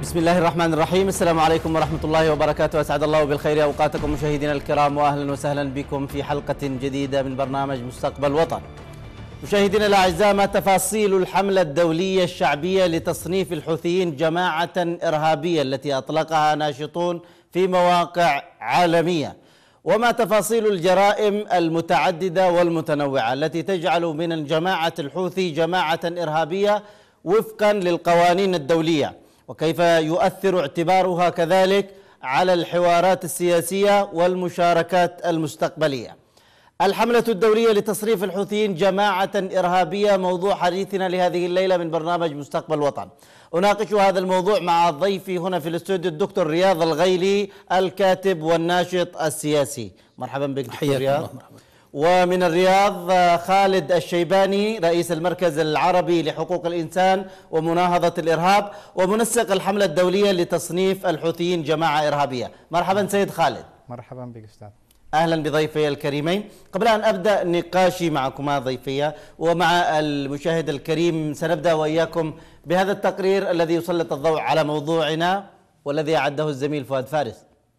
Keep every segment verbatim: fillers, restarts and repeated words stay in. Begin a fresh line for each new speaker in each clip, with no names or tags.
بسم الله الرحمن الرحيم. السلام عليكم ورحمة الله وبركاته. أسعد الله بالخير أوقاتكم مشاهدينا الكرام، وأهلا وسهلا بكم في حلقة جديدة من برنامج مستقبل وطن. مشاهدينا الأعزاء، ما تفاصيل الحملة الدولية الشعبية لتصنيف الحوثيين جماعة إرهابية التي أطلقها ناشطون في مواقع عالمية؟ وما تفاصيل الجرائم المتعددة والمتنوعة التي تجعل من جماعة الحوثي جماعة إرهابية وفقا للقوانين الدولية؟ وكيف يؤثر اعتبارها كذلك على الحوارات السياسية والمشاركات المستقبلية؟ الحملة الدولية لتصريف الحوثيين جماعة إرهابية موضوع حديثنا لهذه الليلة من برنامج مستقبل وطن. أناقش هذا الموضوع مع ضيفي هنا في الاستوديو الدكتور رياض الغيلي، الكاتب والناشط السياسي. مرحبا بك دكتور رياض. ومن الرياض خالد الشيباني، رئيس المركز العربي لحقوق الإنسان ومناهضة الإرهاب ومنسق الحملة الدولية لتصنيف الحوثيين جماعة إرهابية. مرحبا سيد خالد.
مرحبا بك أستاذ.
أهلا بضيفي الكريمين. قبل أن أبدأ نقاشي معكما ضيفي ومع المشاهد الكريم، سنبدأ وإياكم بهذا التقرير الذي يسلط الضوء على موضوعنا والذي أعده الزميل فؤاد فارس.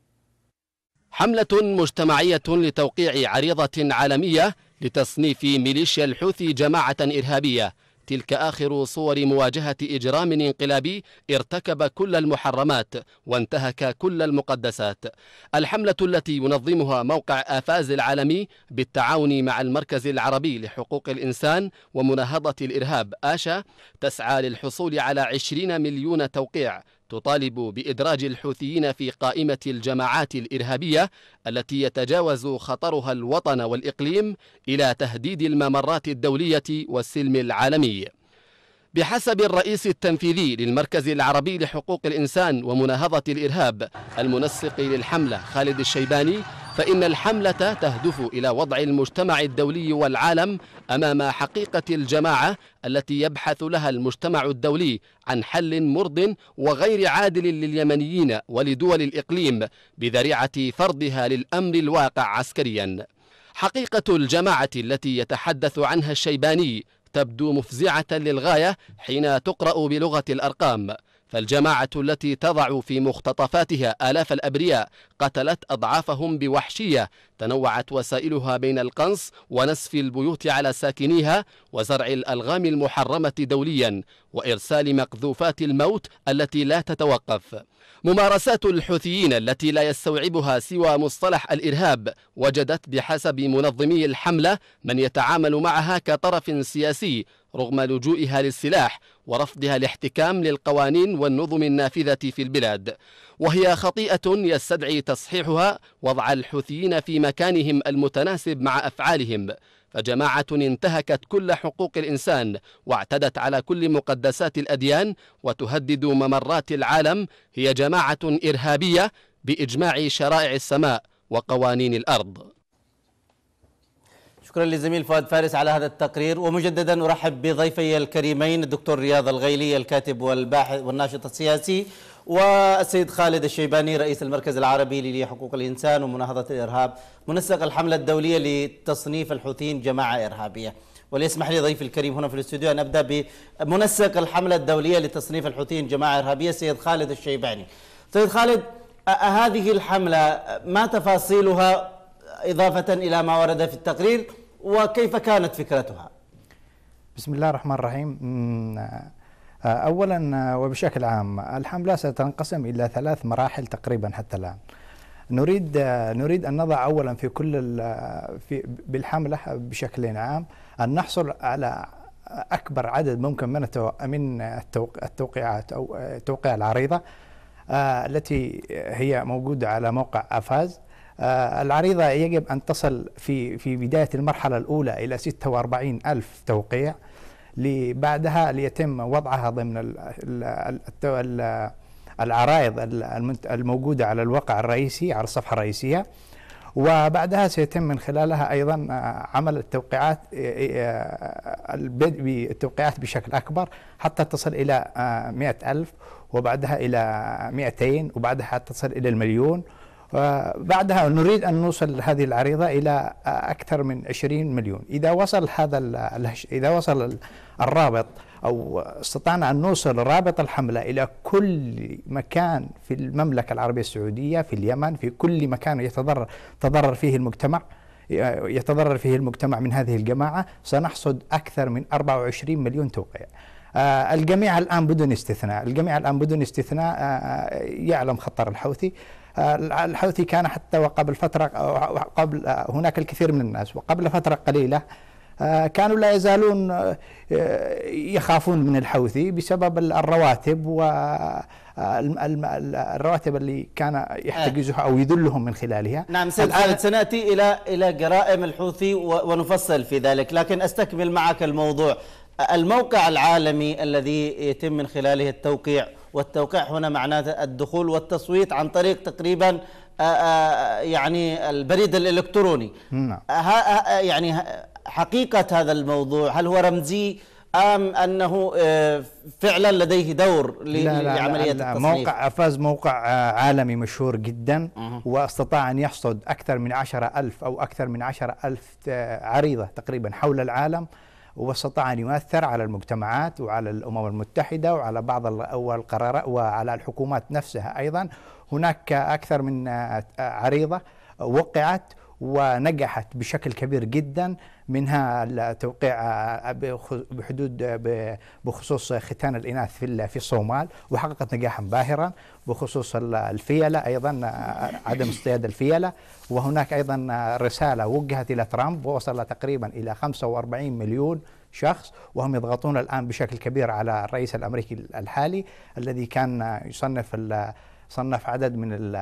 حملة مجتمعية لتوقيع عريضة عالمية لتصنيف ميليشيا الحوثي جماعة إرهابية، تلك آخر صور مواجهة إجرام انقلابي ارتكب كل المحرمات وانتهك كل المقدسات. الحملة التي ينظمها موقع آفاز العالمي بالتعاون مع المركز العربي لحقوق الإنسان ومناهضة الإرهاب آشا تسعى للحصول على عشرين مليون توقيع تطالب بإدراج الحوثيين في قائمة الجماعات الإرهابية التي يتجاوز خطرها الوطن والإقليم إلى تهديد الممرات الدولية والسلم العالمي. بحسب الرئيس التنفيذي للمركز العربي لحقوق الإنسان ومناهضة الإرهاب المنسق للحملة خالد الشيباني، فإن الحملة تهدف إلى وضع المجتمع الدولي والعالم أمام حقيقة الجماعة التي يبحث لها المجتمع الدولي عن حل مرض وغير عادل لليمنيين ولدول الإقليم بذريعة فرضها للأمر الواقع عسكريا. حقيقة الجماعة التي يتحدث عنها الشيباني تبدو مفزعة للغاية حين تقرأ بلغة الأرقام، فالجماعة التي تضع في مختطفاتها آلاف الأبرياء قتلت أضعافهم بوحشية تنوعت وسائلها بين القنص ونسف البيوت على ساكنيها وزرع الألغام المحرمة دوليا وإرسال مقذوفات الموت التي لا تتوقف. ممارسات الحوثيين التي لا يستوعبها سوى مصطلح الإرهاب وجدت بحسب منظمي الحملة من يتعامل معها كطرف سياسي رغم لجوئها للسلاح ورفضها الاحتكام للقوانين والنظم النافذة في البلاد، وهي خطيئة يستدعي تصحيحها وضع الحوثيين في مكانهم المتناسب مع أفعالهم. فجماعة انتهكت كل حقوق الإنسان واعتدت على كل مقدسات الأديان وتهدد ممرات العالم هي جماعة إرهابية بإجماع شرائع السماء وقوانين الأرض.
شكرا للزميل فؤاد فارس على هذا التقرير، ومجددا أرحب بضيفي الكريمين الدكتور رياض الغيلي، الكاتب والباحث والناشط السياسي، والسيد خالد الشيباني، رئيس المركز العربي لحقوق الإنسان ومناهضة الإرهاب، منسق الحملة الدولية لتصنيف الحوثيين جماعة إرهابية. وليسمح لي ضيفي الكريم هنا في الاستوديو أن أبدأ بمنسق الحملة الدولية لتصنيف الحوثيين جماعة إرهابية، السيد خالد الشيباني. سيد خالد، هذه الحملة ما تفاصيلها إضافة إلى ما ورد في التقرير، وكيف كانت فكرتها؟
بسم الله الرحمن الرحيم. أولا وبشكل عام الحملة ستنقسم إلى ثلاث مراحل تقريبا حتى الآن. نريد نريد أن نضع أولا في كل في بالحملة بشكل عام أن نحصل على أكبر عدد ممكن من من التوقيعات أو توقيع العريضة التي هي موجودة على موقع آفاز. العريضة يجب أن تصل في في بداية المرحلة الأولى إلى ستة وأربعين ألف توقيع، بعدها ليتم وضعها ضمن العرائض الموجودة على الواقع الرئيسي على الصفحة الرئيسية، وبعدها سيتم من خلالها أيضا عمل التوقيعات البدء بالتوقيعات بشكل أكبر حتى تصل إلى مئة ألف، وبعدها إلى مئتين، وبعدها تصل إلى المليون، بعدها نريد أن نوصل هذه العريضة إلى أكثر من عشرين مليون. إذا وصل هذا إذا وصل الرابط أو استطعنا أن نوصل رابط الحملة إلى كل مكان في المملكة العربية السعودية، في اليمن، في كل مكان يتضرر تضرر فيه المجتمع يتضرر فيه المجتمع من هذه الجماعة، سنحصد أكثر من أربعة وعشرين مليون توقيع. آه الجميع الآن بدون استثناء الجميع الآن بدون استثناء آه يعلم خطر الحوثي. آه الحوثي كان حتى وقبل فترة قبل آه هناك الكثير من الناس وقبل فترة قليلة آه كانوا لا يزالون آه يخافون من الحوثي بسبب الرواتب والرواتب اللي كان يحتجزها أو يذلهم من خلالها.
نعم، سنأتي إلى إلى جرائم الحوثي ونفصل في ذلك، لكن أستكمل معك الموضوع. الموقع العالمي الذي يتم من خلاله التوقيع، والتوقيع هنا معناه الدخول والتصويت عن طريق تقريبا يعني البريد الإلكتروني.
نعم.
يعني حقيقة هذا الموضوع هل هو رمزي أم أنه فعلا لديه دور لعملية التصنيف؟
موقع فاز موقع عالمي مشهور جدا واستطاع أن يحصد أكثر من عشرة ألف أو أكثر من عشرة ألف عريضة تقريبا حول العالم، واستطاع أن يؤثر على المجتمعات وعلى الأمم المتحدة وعلى بعض القرارات وعلى الحكومات نفسها. أيضا هناك أكثر من عريضة وقعت ونجحت بشكل كبير جدا، منها التوقيع بحدود بخصوص ختان الإناث في في الصومال وحققت نجاحا باهرا، بخصوص الفيلة أيضا عدم اصطياد الفيلة، وهناك أيضا رسالة وجهت إلى ترامب ووصل تقريبا إلى خمسة وأربعين مليون شخص، وهم يضغطون الآن بشكل كبير على الرئيس الأمريكي الحالي الذي كان يصنف صنف عدد من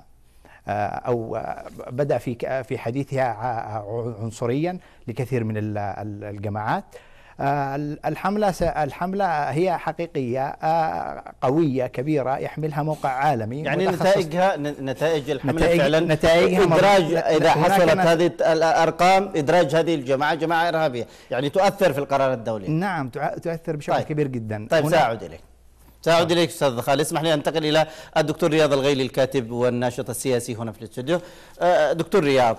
أو بدأ في في حديثها عنصريا لكثير من الجماعات. الحملة الحملة هي حقيقية قوية كبيرة يحملها موقع عالمي،
يعني نتائجها نتائج الحملة
نتائج
فعلا
نتائجها
إدراج إذا حصلت هذه الأرقام إدراج هذه الجماعة جماعة إرهابية، يعني تؤثر في القرار الدولي.
نعم تؤثر بشكل
طيب.
كبير جدا.
طيب سأعود إليك سأعود إليك أستاذ خالد. اسمح لي أنتقل إلى الدكتور رياض الغيلي الكاتب والناشط السياسي هنا في الاستوديو. دكتور رياض،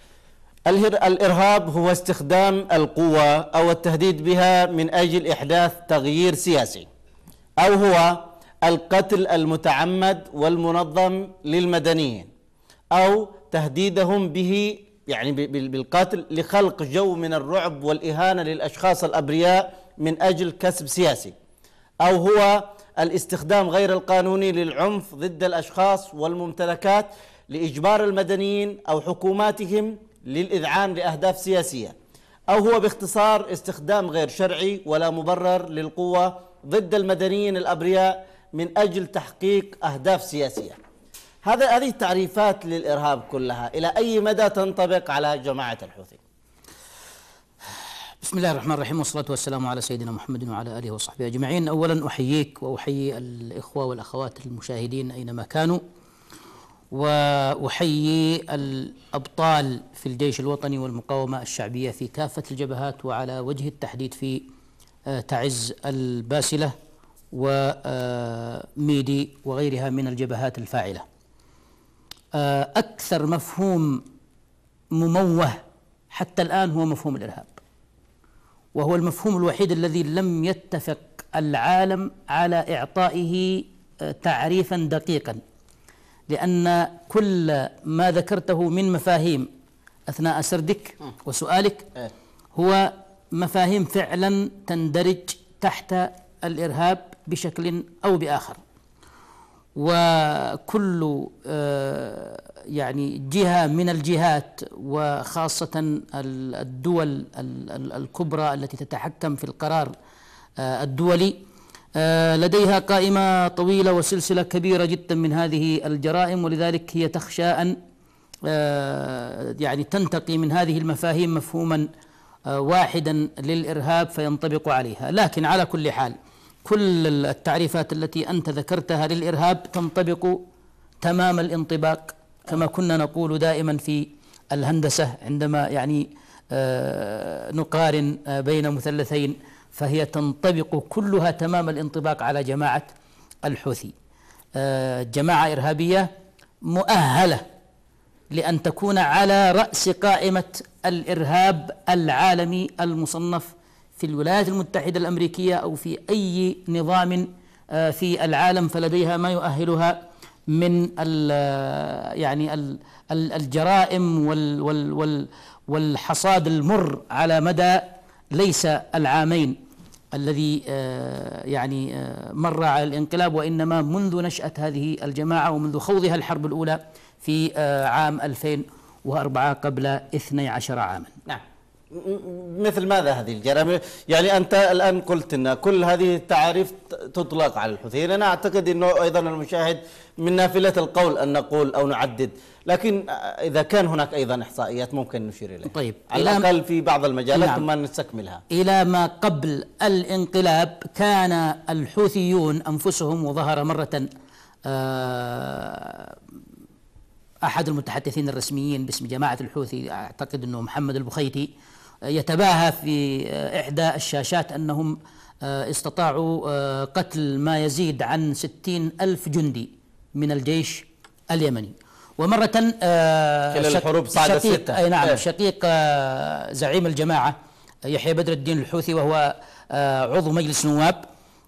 الإرهاب هو استخدام القوة أو التهديد بها من أجل إحداث تغيير سياسي، أو هو القتل المتعمد والمنظم للمدنيين، أو تهديدهم به يعني بالقتل لخلق جو من الرعب والإهانة للأشخاص الأبرياء من أجل كسب سياسي، أو هو الاستخدام غير القانوني للعنف ضد الأشخاص والممتلكات لإجبار المدنيين أو حكوماتهم للإذعان لأهداف سياسية، أو هو باختصار استخدام غير شرعي ولا مبرر للقوة ضد المدنيين الأبرياء من أجل تحقيق أهداف سياسية. هذا هذه التعريفات للإرهاب كلها إلى أي مدى تنطبق على جماعة الحوثي؟
بسم الله الرحمن الرحيم، والصلاة والسلام على سيدنا محمد وعلى آله وصحبه أجمعين. أولا أحييك وأحيي الإخوة والأخوات المشاهدين أينما كانوا، وأحيي الأبطال في الجيش الوطني والمقاومة الشعبية في كافة الجبهات، وعلى وجه التحديد في تعز الباسلة وميدي وغيرها من الجبهات الفاعلة. أكثر مفهوم مموه حتى الآن هو مفهوم الإرهاب، وهو المفهوم الوحيد الذي لم يتفق العالم على إعطائه تعريفا دقيقا، لأن كل ما ذكرته من مفاهيم أثناء سردك وسؤالك هو مفاهيم فعلا تندرج تحت الإرهاب بشكل أو بآخر، وكل يعني جهة من الجهات وخاصة الدول الكبرى التي تتحكم في القرار الدولي لديها قائمة طويلة وسلسلة كبيرة جدا من هذه الجرائم، ولذلك هي تخشى أن يعني تنتقي من هذه المفاهيم مفهوما واحدا للإرهاب فينطبق عليها. لكن على كل حال كل التعريفات التي أنت ذكرتها للإرهاب تنطبق تمام الانطباق، كما كنا نقول دائما في الهندسة عندما يعني نقارن بين مثلثين، فهي تنطبق كلها تمام الانطباق على جماعة الحوثي. جماعة إرهابية مؤهلة لأن تكون على رأس قائمة الإرهاب العالمي المصنف في الولايات المتحدة الأمريكية أو في أي نظام في العالم، فلديها ما يؤهلها من ال يعني ال الجرائم وال وال وال والحصاد المر على مدى ليس العامين الذي يعني مر على الانقلاب، وإنما منذ نشأة هذه الجماعة ومنذ خوضها الحرب الأولى في عام ألفين وأربعة قبل اثني عشر عاما.
نعم. مثل ماذا هذه الجرائم؟ يعني أنت الآن قلت أن كل هذه التعاريف تطلق على الحوثيين، أنا أعتقد أنه أيضا المشاهد من نافلة القول أن نقول أو نعدد، لكن إذا كان هناك أيضا إحصائيات ممكن نشير إليها.
طيب،
على الأقل في بعض المجالات ثم نعم. نستكملها.
إلى ما قبل الانقلاب كان الحوثيون أنفسهم، وظهر مرة أحد المتحدثين الرسميين باسم جماعة الحوثي، أعتقد أنه محمد البخيتي، يتباهى في إحدى الشاشات أنهم استطاعوا قتل ما يزيد عن ستين ألف جندي من الجيش اليمني. ومرة
خلال الحروب صعد الستة.
أي نعم. شقيق زعيم الجماعة يحيى بدر الدين الحوثي، وهو عضو مجلس نواب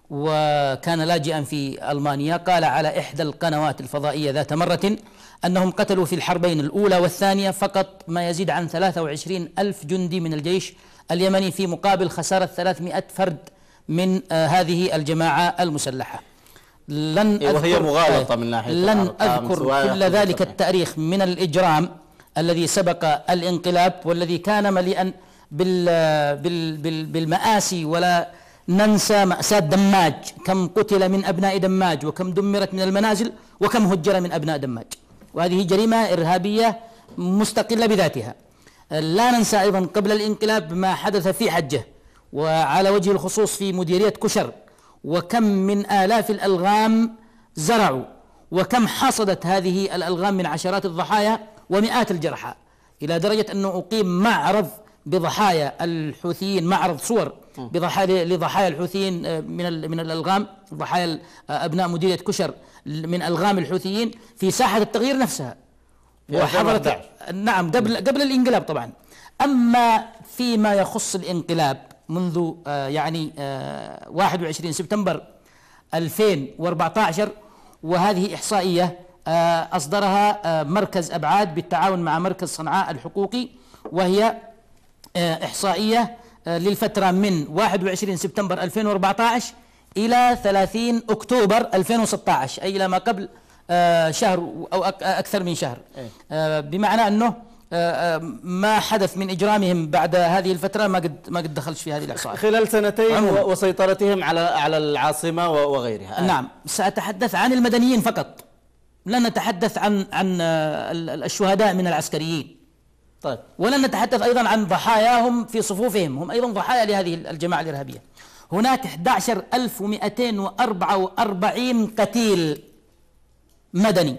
وكان لاجئا في ألمانيا، قال على إحدى القنوات الفضائية ذات مرة أنهم قتلوا في الحربين الأولى والثانية فقط ما يزيد عن ثلاثة وعشرين ألف جندي من الجيش اليمني، في مقابل خسارة ثلاثمائة فرد من هذه الجماعة المسلحة. لن
وهي مغالطة من ناحية
لن أذكر كل ذلك التاريخ من الإجرام الذي سبق الانقلاب والذي كان مليئا بال بال بال بالمآسي، ولا ننسى مأساة دماج، كم قتل من أبناء دماج وكم دمرت من المنازل وكم هجر من أبناء دماج، وهذه جريمة إرهابية مستقلة بذاتها. لا ننسى أيضا قبل الانقلاب ما حدث في حجة، وعلى وجه الخصوص في مديرية كشر، وكم من آلاف الألغام زرعوا، وكم حصدت هذه الألغام من عشرات الضحايا ومئات الجرحى، إلى درجة أنه أقيم معرض بضحايا الحوثيين، معرض صور بضحايا لضحايا الحوثيين من من الألغام، ضحايا أبناء مديرية كشر من ألغام الحوثيين في ساحة التغيير نفسها، وحضرت نعم قبل قبل الانقلاب طبعا. أما فيما يخص الانقلاب منذ آه يعني آه واحد وعشرين سبتمبر ألفين وأربعة عشر، وهذه إحصائية آه أصدرها آه مركز أبعاد بالتعاون مع مركز صنعاء الحقوقي، وهي آه إحصائية آه للفترة من واحد وعشرين سبتمبر ألفين وأربعة عشر إلى ثلاثين أكتوبر ألفين وستة عشر، أي إلى ما قبل آه شهر أو أكثر من شهر، آه بمعنى أنه ما حدث من إجرامهم بعد هذه الفترة ما قد ما قد دخلش في هذه الإحصاءات
خلال سنتين عموما. وسيطرتهم على على العاصمة وغيرها.
نعم. سأتحدث عن المدنيين فقط، لن نتحدث عن عن الشهداء من العسكريين.
طيب.
ولن نتحدث أيضا عن ضحاياهم في صفوفهم، هم أيضا ضحايا لهذه الجماعة الإرهابية. هناك أحد عشر ألف ومئتين وأربعة وأربعين قتيل مدني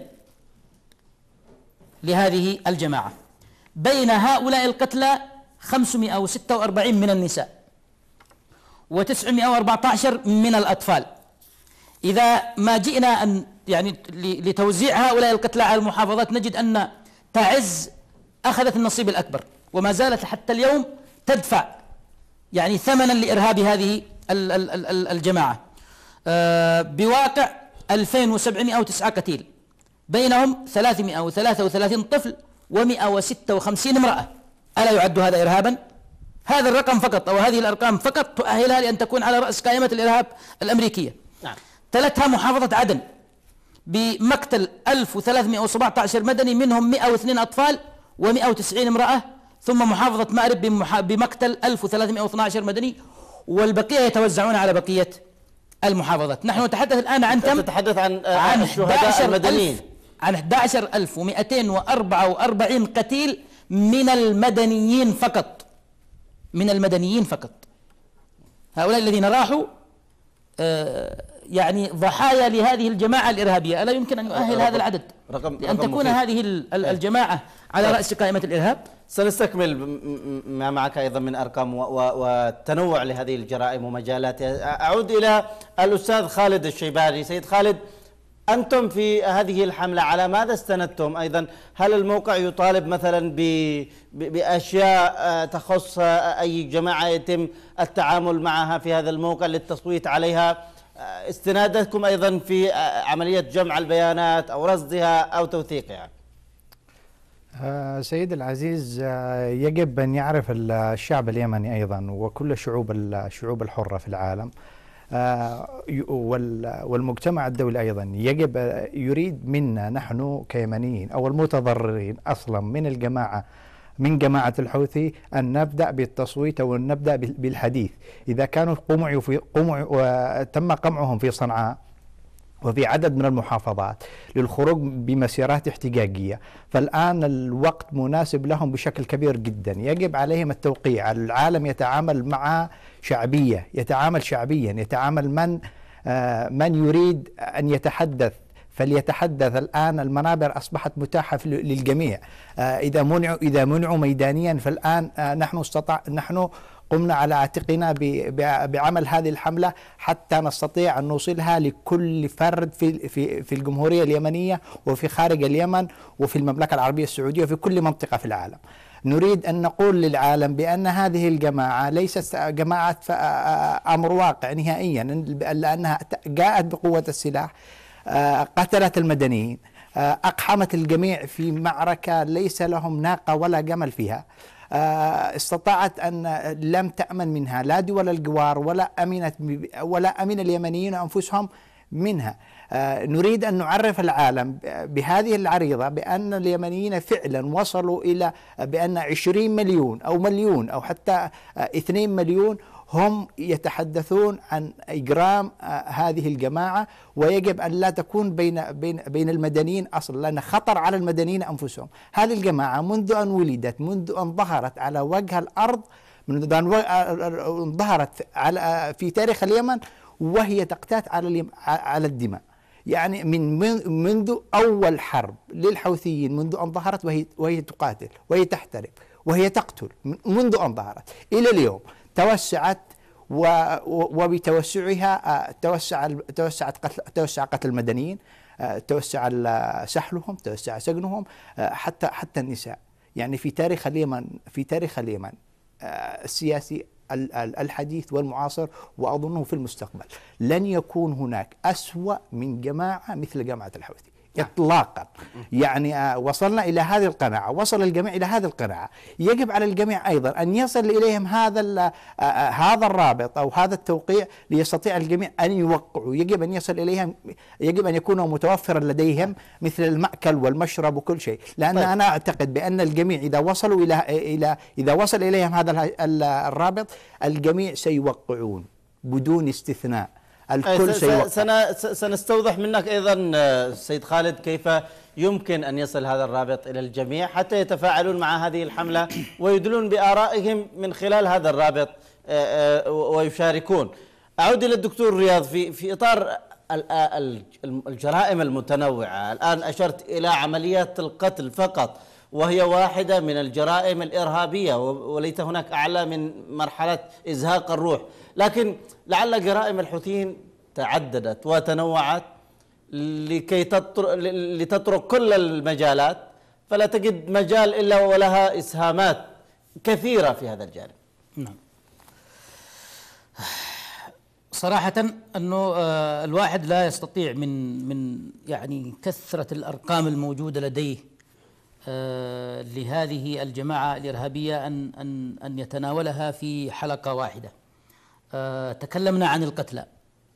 لهذه الجماعة، بين هؤلاء القتلى خمسمائة وستة وأربعين من النساء وتسعمائة وأربعة عشر من الأطفال. إذا ما جئنا أن يعني لتوزيع هؤلاء القتلى على المحافظات نجد أن تعز أخذت النصيب الأكبر، وما زالت حتى اليوم تدفع يعني ثمنا لإرهاب هذه الجماعة، بواقع ألفين وسبعمائة وتسعة قتيل، بينهم ثلاثمائة وثلاثة وثلاثين طفل ومئة وستة وخمسين امرأة. ألا يعد هذا إرهابا؟ هذا الرقم فقط أو هذه الأرقام فقط تؤهلها لأن تكون على رأس قائمة الإرهاب الأمريكية.
نعم.
تلتها محافظة عدن بمقتل ألف وثلاثمائة وسبعة عشر مدني، منهم مئة واثنين أطفال ومئة وتسعين امرأة، ثم محافظة مأرب بمقتل ألف وثلاثمائة واثني عشر مدني، والبقية يتوزعون على بقية المحافظات. نحن نتحدث الآن عن كم؟
تتحدث عن عن الشهداء المدنيين،
عن أحد عشر ألف ومئتين وأربعة وأربعين قتيل من المدنيين فقط، من المدنيين فقط. هؤلاء الذين راحوا آه يعني ضحايا لهذه الجماعة الإرهابية. ألا يمكن أن يؤهل هذا العدد
رقم
لأن
رقم
تكون مفيد. هذه الجماعة على رأس قائمة الإرهاب.
سنستكمل ما معك أيضا من أرقام وتنوع لهذه الجرائم ومجالاتها. أعود إلى الأستاذ خالد الشيباني. سيد خالد، أنتم في هذه الحملة على ماذا استندتم أيضا؟ هل الموقع يطالب مثلا بأشياء تخص أي جماعة يتم التعامل معها في هذا الموقع للتصويت عليها؟ استنادتكم أيضا في عملية جمع البيانات أو رصدها أو توثيقها؟
آه سيد العزيز، آه يجب أن يعرف الشعب اليمني أيضا وكل شعوب الشعوب الحرة في العالم آه والمجتمع الدولي أيضا يجب يريد منا نحن كيمنيين أو المتضررين أصلا من الجماعة من جماعة الحوثي أن نبدأ بالتصويت أو أن نبدأ بالحديث. إذا كانوا قمعوا في قمعوا تم قمعهم في صنعاء وفي عدد من المحافظات للخروج بمسيرات احتجاجية، فالآن الوقت مناسب لهم بشكل كبير جدا. يجب عليهم التوقيع. العالم يتعامل مع شعبية، يتعامل شعبيا، يتعامل من آه من يريد أن يتحدث فليتحدث. الآن المنابر أصبحت متاحة للجميع. آه إذا منعوا إذا منعوا ميدانيا، فالآن آه نحن استطاع نحن قمنا على عاتقنا بعمل هذه الحملة حتى نستطيع أن نوصلها لكل فرد في في في الجمهورية اليمنية وفي خارج اليمن وفي المملكة العربية السعودية وفي كل منطقة في العالم. نريد أن نقول للعالم بأن هذه الجماعة ليست جماعة أمر واقع نهائيا، لأنها جاءت بقوة السلاح، قتلت المدنيين، أقحمت الجميع في معركة ليس لهم ناقة ولا جمل فيها. استطاعت أن لم تأمن منها لا دول الجوار ولا أمنت ولا أمن اليمنيين أنفسهم منها. نريد أن نعرف العالم بهذه العريضة بأن اليمنيين فعلا وصلوا إلى بأن عشرين مليون أو مليون أو حتى اثنين مليون هم يتحدثون عن إجرام هذه الجماعة، ويجب أن لا تكون بين بين بين المدنيين أصلا، لأن خطر على المدنيين أنفسهم. هذه الجماعة منذ أن ولدت، منذ أن ظهرت على وجه الأرض، منذ أن ظهرت على في تاريخ اليمن وهي تقتات على على الدماء. يعني من منذ أول حرب للحوثيين، منذ أن ظهرت وهي وهي تقاتل وهي تحترق وهي تقتل منذ أن ظهرت إلى اليوم. توسعت وبتوسعها توسع توسعت قتل توسع قتل المدنيين، توسع سحلهم، توسع سجنهم، حتى حتى النساء. يعني في تاريخ اليمن في تاريخ اليمن السياسي الحديث والمعاصر وأظنه في المستقبل لن يكون هناك أسوأ من جماعة مثل جماعة الحوثي إطلاقا. يعني وصلنا إلى هذه القناعة، وصل الجميع إلى هذه القناعة. يجب على الجميع أيضا أن يصل إليهم هذا هذا الرابط أو هذا التوقيع ليستطيع الجميع أن يوقعوا. يجب أن يصل إليهم، يجب أن يكون متوفرا لديهم مثل المأكل والمشرب وكل شيء، لأن طيب. أنا أعتقد بأن الجميع إذا وصلوا إلى إلى إذا وصل إليهم هذا الرابط الجميع سيوقعون بدون استثناء. الكل
سيوقع. سنستوضح منك أيضا سيد خالد كيف يمكن أن يصل هذا الرابط إلى الجميع حتى يتفاعلون مع هذه الحملة ويدلون بآرائهم من خلال هذا الرابط ويشاركون. أعود إلى الدكتور رياض في في إطار الجرائم المتنوعة. الآن أشرت إلى عمليات القتل فقط، وهي واحدة من الجرائم الإرهابية وليس هناك أعلى من مرحلة إزهاق الروح، لكن لعل جرائم الحوثيين تعددت وتنوعت لكي لتطرق كل المجالات، فلا تجد مجال إلا ولها إسهامات كثيرة في هذا الجانب.
نعم، صراحة أنه الواحد لا يستطيع من من يعني كثرة الأرقام الموجودة لديه لهذه الجماعة الإرهابية أن أن أن يتناولها في حلقة واحدة. تكلمنا عن القتلى،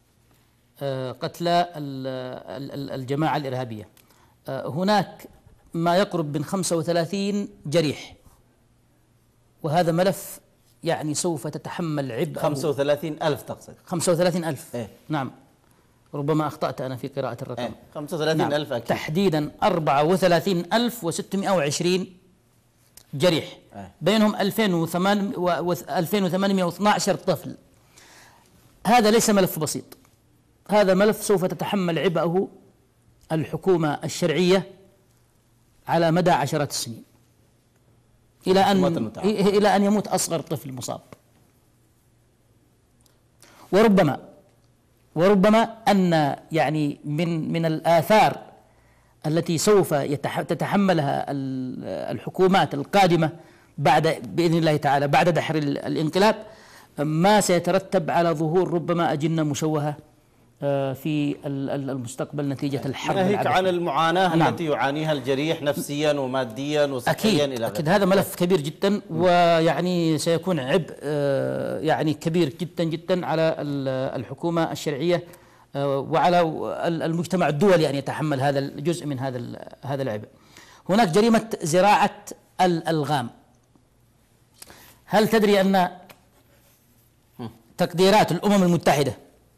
قتلى الجماعة الإرهابية. هناك ما يقرب من خمسة وثلاثين جريح، وهذا ملف يعني سوف تتحمل عبء.
خمسة وثلاثين ألف تقصد؟
خمسة وثلاثين ألف
إيه؟
نعم، ربما أخطأت أنا في قراءة الرقم.
إيه؟ خمسة وثلاثين نعم. ألف أكيد.
تحديدا أربعة وثلاثين ألف وستمائة وعشرين جريح، إيه؟ بينهم ألفين وثمانمائة واثني عشر طفل. هذا ليس ملف بسيط، هذا ملف سوف تتحمل عبئه الحكومة الشرعية على مدى عشرات السنين إلى أن إلى أن يموت أصغر طفل مصاب. وربما وربما أن يعني من من الآثار التي سوف تتحملها الحكومات القادمة بعد بإذن الله تعالى بعد دحر الانقلاب ما سيترتب على ظهور ربما أجنة مشوهة في المستقبل نتيجة الحرب
ناهيك عن المعاناة نعم. التي يعانيها الجريح نفسيا وماديا وصحيا
أكيد. إلى أكيد هذا ملف كبير جدا، ويعني سيكون عبء يعني كبير جدا جدا على الحكومة الشرعية وعلى المجتمع الدولي أن يتحمل هذا الجزء من هذا هذا العبء. هناك جريمة زراعة الألغام. هل تدري أن تقديرات الأمم المتحدة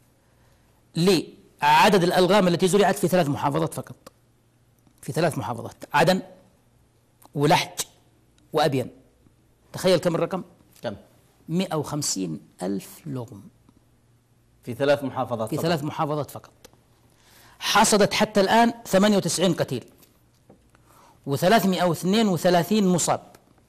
لعدد الألغام التي زرعت في ثلاث محافظات فقط، في ثلاث محافظات، عدن ولحج وأبين، تخيل كم الرقم؟
كم؟
مئة وخمسين ألف لغم
في ثلاث محافظات
في
فقط.
ثلاث محافظات فقط. حصدت حتى الآن ثمانية وتسعين قتيل وثلاثمئة واثنين وثلاثين مصاب،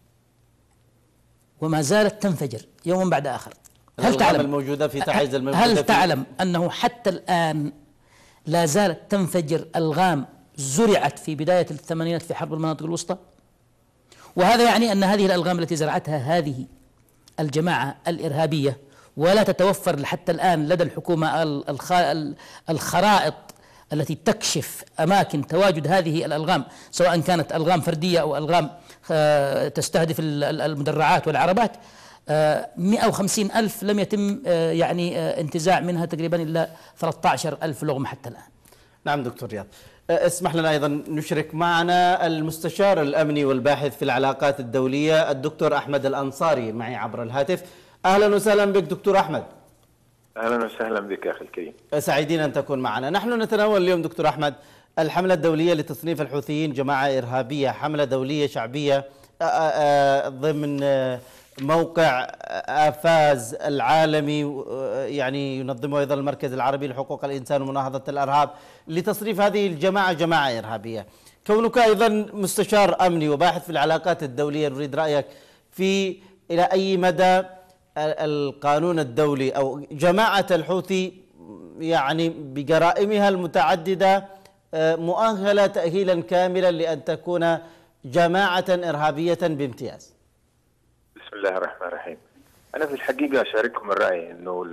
وما زالت تنفجر يوما بعد آخر.
هل تعلم الموجودة في تعز الموجودة
هل تعلم أنه حتى الآن لا زالت تنفجر ألغام زرعت في بداية الثمانينات في حرب المناطق الوسطى؟ وهذا يعني أن هذه الألغام التي زرعتها هذه الجماعة الإرهابية ولا تتوفر حتى الآن لدى الحكومة الخرائط التي تكشف أماكن تواجد هذه الألغام، سواء كانت ألغام فردية أو ألغام تستهدف المدرعات والعربات. مئة وخمسين ألف لم يتم يعني انتزاع منها تقريبا إلا ثلاثة عشر ألف لغم حتى الآن.
نعم دكتور رياض، اسمح لنا أيضا نشرك معنا المستشار الأمني والباحث في العلاقات الدولية الدكتور أحمد الأنصاري معي عبر الهاتف. أهلا وسهلا بك دكتور أحمد.
أهلا وسهلا بك أخي الكريم.
سعيدين أن تكون معنا. نحن نتناول اليوم دكتور أحمد الحملة الدولية لتصنيف الحوثيين جماعة إرهابية، حملة دولية شعبية ضمن موقع آفاز العالمي يعني ينظمه أيضا المركز العربي لحقوق الإنسان ومناهضة الإرهاب لتصريف هذه الجماعة جماعة إرهابية. كونك أيضا مستشار أمني وباحث في العلاقات الدولية، نريد رأيك في إلى أي مدى القانون الدولي أو جماعة الحوثي يعني بجرائمها المتعددة مؤهلة تأهيلا كاملا لأن تكون جماعة إرهابية بامتياز؟
بسم الله الرحمن الرحيم. أنا في الحقيقة أشارككم الرأي أنه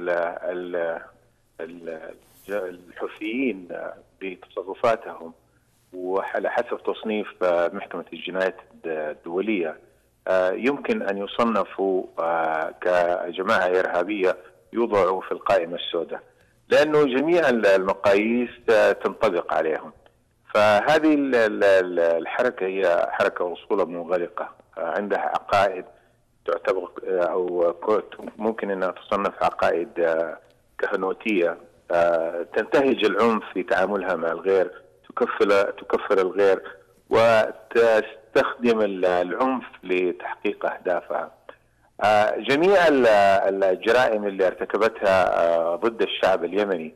الحوثيين بتصرفاتهم وعلى حسب تصنيف محكمة الجنايات الدولية يمكن أن يصنفوا كجماعة إرهابية يوضعوا في القائمة السوداء، لأنه جميع المقاييس تنطبق عليهم. فهذه الحركة هي حركة أصولها منغلقة، عندها عقائد تعتبر أو ممكن أنها تصنف عقائد كهنوتية، تنتهج العنف في تعاملها مع الغير، تكفر تكفر الغير وتستخدم العنف لتحقيق أهدافها. جميع الجرائم اللي ارتكبتها ضد الشعب اليمني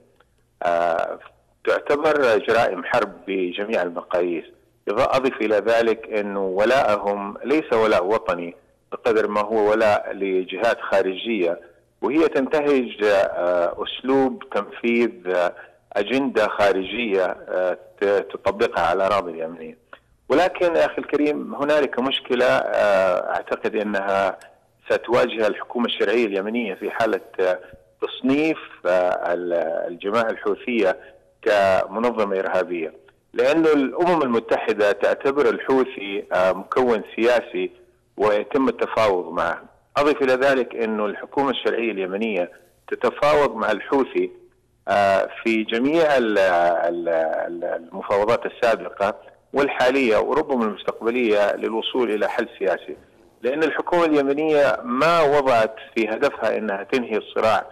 تعتبر جرائم حرب بجميع المقاييس. أضف إلى ذلك أنه ولاءهم ليس ولاء وطني بقدر ما هو ولاء لجهات خارجية، وهي تنتهج أسلوب تنفيذ أجندة خارجية تطبقها على الأراضي اليمنية. ولكن أخي الكريم هنالك مشكلة أعتقد أنها ستواجه الحكومة الشرعية اليمنية في حالة تصنيف الجماعة الحوثية كمنظمة إرهابية، لأن الأمم المتحدة تعتبر الحوثي مكون سياسي ويتم التفاوض معه. أضف إلى ذلك أن الحكومة الشرعية اليمنية تتفاوض مع الحوثي في جميع المفاوضات السابقة والحالية وربما المستقبلية للوصول إلى حل سياسي، لأن الحكومة اليمنية ما وضعت في هدفها أنها تنهي الصراع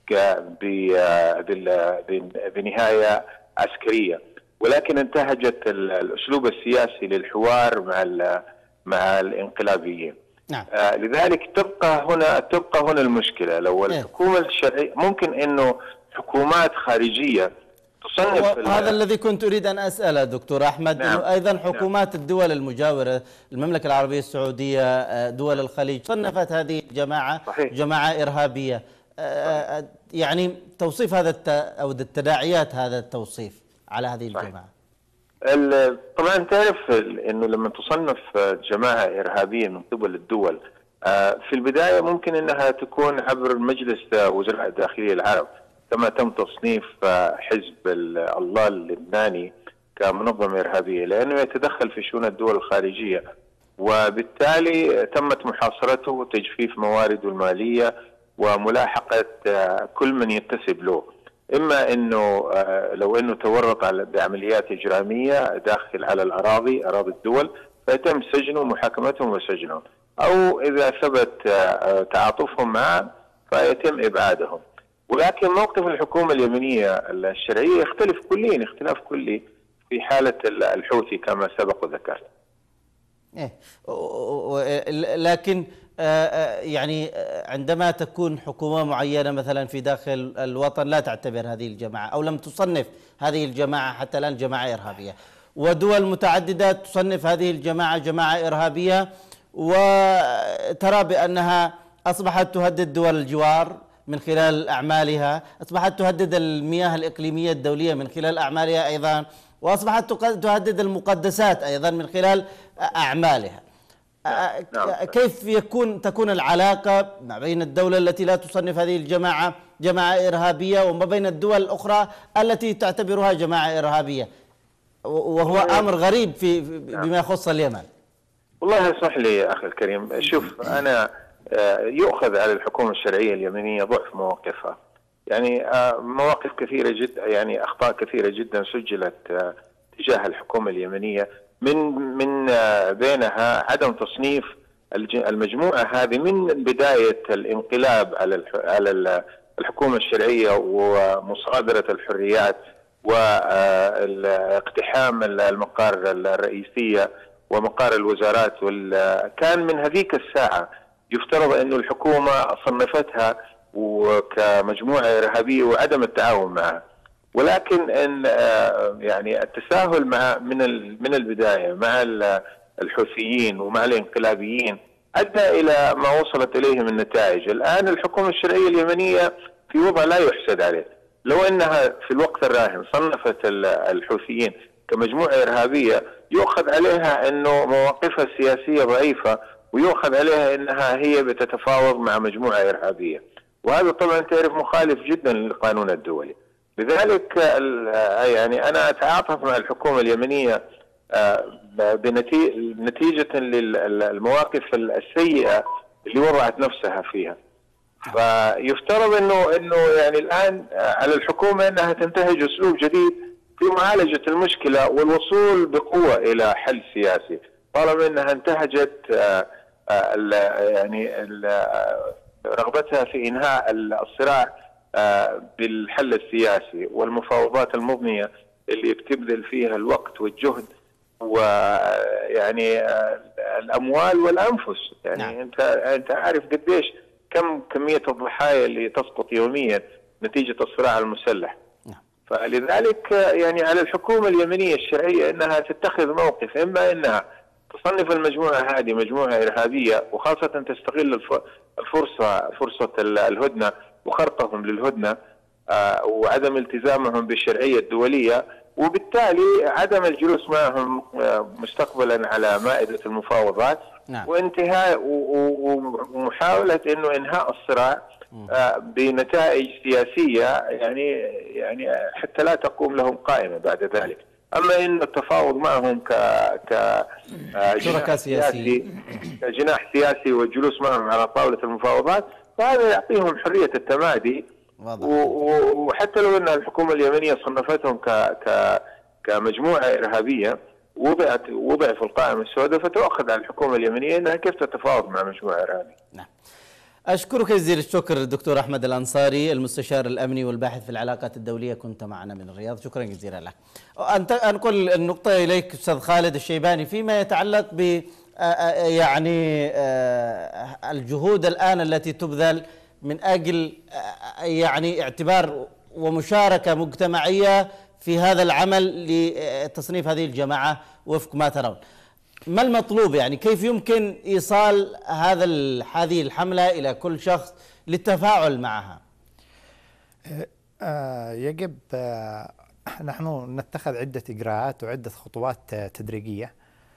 بنهاية عسكرية، ولكن انتهجت الأسلوب السياسي للحوار مع مع الانقلابيين.
نعم.
آه لذلك تبقى هنا تبقى هنا المشكلة. لو الحكومة الشرعية ممكن إنه حكومات خارجية تصنف
هذا الذي كنت أريد أن أسأله دكتور أحمد. نعم. إنه أيضا حكومات نعم. الدول المجاورة، المملكة العربية السعودية، دول الخليج، صنفت هذه الجماعة صحيح. جماعة إرهابية. يعني توصيف هذا أو التداعيات هذا التوصيف على هذه الجماعة.
طبعا تعرف أنه لما تصنف جماعة إرهابية من قبل الدول في البداية ممكن أنها تكون عبر مجلس وزراء الداخلية العرب، كما تم تصنيف حزب الله اللبناني كمنظمة إرهابية، لأنه يتدخل في شؤون الدول الخارجية، وبالتالي تمت محاصرته وتجفيف موارده المالية وملاحقة كل من ينتسب له، إما أنه لو أنه تورط بعمليات إجرامية داخل على الأراضي أراضي الدول فيتم سجنه ومحاكمتهم وسجنهم، أو إذا ثبت تعاطفهم معه فيتم إبعادهم. ولكن موقف الحكومة اليمنية الشرعية يختلف كليا اختلاف كلي في حالة الحوثي كما سبق وذكرت.
إيه لكن يعني عندما تكون حكومة معينة مثلا في داخل الوطن لا تعتبر هذه الجماعة أو لم تصنف هذه الجماعة حتى الآن جماعة إرهابية، ودول متعددة تصنف هذه الجماعة جماعة إرهابية، وترى بأنها أصبحت تهدد دول الجوار من خلال أعمالها، أصبحت تهدد المياه الإقليمية الدولية من خلال أعمالها أيضا، وأصبحت تهدد المقدسات أيضا من خلال أعمالها. كيف يكون تكون العلاقة ما بين الدولة التي لا تصنف هذه الجماعة جماعة إرهابية وما بين الدول الأخرى التي تعتبرها جماعة إرهابية، وهو أمر غريب في بما يخص اليمن؟
والله اسمح لي يا أخي الكريم، شوف أنا يؤخذ على الحكومة الشرعية اليمنية ضعف مواقفها، يعني مواقف كثيرة جدا، يعني أخطاء كثيرة جدا سجلت تجاه الحكومة اليمنية، من من بينها عدم تصنيف المجموعة هذه من بداية الانقلاب على على الحكومة الشرعية ومصادرة الحريات واقتحام المقار الرئيسية ومقار الوزارات. كان من هذيك الساعة يفترض أن الحكومة صنفتها كمجموعة إرهابية وعدم التعاون معها، ولكن ان يعني التساهل مع من من البدايه مع الحوثيين ومع الانقلابيين ادى الى ما وصلت اليه من نتائج. الان الحكومه الشرعيه اليمنيه في وضع لا يحسد عليه، لو انها في الوقت الراهن صنفت الحوثيين كمجموعه ارهابيه يؤخذ عليها انه مواقفها السياسيه ضعيفه، ويؤخذ عليها انها هي بتتفاوض مع مجموعه ارهابيه، وهذا طبعا تعرف مخالف جدا للقانون الدولي. لذلك يعني أنا أتعاطف مع الحكومة اليمنية بنتيجة للمواقف السيئة اللي وضعت نفسها فيها. فيفترض إنه إنه يعني الآن على الحكومة أنها تنتهج أسلوب جديد في معالجة المشكلة والوصول بقوة إلى حل سياسي، طالما أنها انتهجت يعني رغبتها في إنهاء الصراع بالحل السياسي والمفاوضات المضنية اللي بتبذل فيها الوقت والجهد ويعني الأموال والأنفس. يعني نعم. أنت أنت عارف قديش كم كمية الضحايا اللي تسقط يوميا نتيجة الصراع المسلح. نعم. فلذلك يعني على الحكومة اليمنية الشرعية أنها تتخذ موقف، إما أنها تصنف المجموعة هذه مجموعة إرهابية، وخاصة تستغل الفرصة فرصة الهدنة وخرقهم للهدنة وعدم التزامهم بالشرعية الدولية، وبالتالي عدم الجلوس معهم مستقبلا على مائدة المفاوضات. نعم. وانتهاء ومحاولة انه انهاء الصراع بنتائج سياسية يعني يعني حتى لا تقوم لهم قائمة بعد ذلك. اما ان التفاوض معهم ك ك
شركاء سياسي
كجناح سياسي والجلوس معهم على طاولة المفاوضات، فهذا يعطيهم حرية التمادي. وحتى لو ان الحكومة اليمنية صنفتهم ك ك كمجموعة إرهابية وضعت وضع في القائمة السوداء، فتؤخذ على الحكومة اليمنية انها كيف تتفاوض مع مجموعة إرهابية.
نعم. أشكرك جزيل الشكر الدكتور أحمد الأنصاري، المستشار الأمني والباحث في العلاقات الدولية، كنت معنا من الرياض، شكرا جزيلا لك. أنقل النقطة إليك أستاذ خالد الشيباني فيما يتعلق ب يعني الجهود الآن التي تبذل من أجل يعني اعتبار ومشاركة مجتمعية في هذا العمل لتصنيف هذه الجماعة وفق ما ترون. ما المطلوب؟ يعني كيف يمكن إيصال هذا هذه الحملة إلى كل شخص للتفاعل معها؟
يجب نحن نتخذ عدة إجراءات وعدة خطوات تدريجية.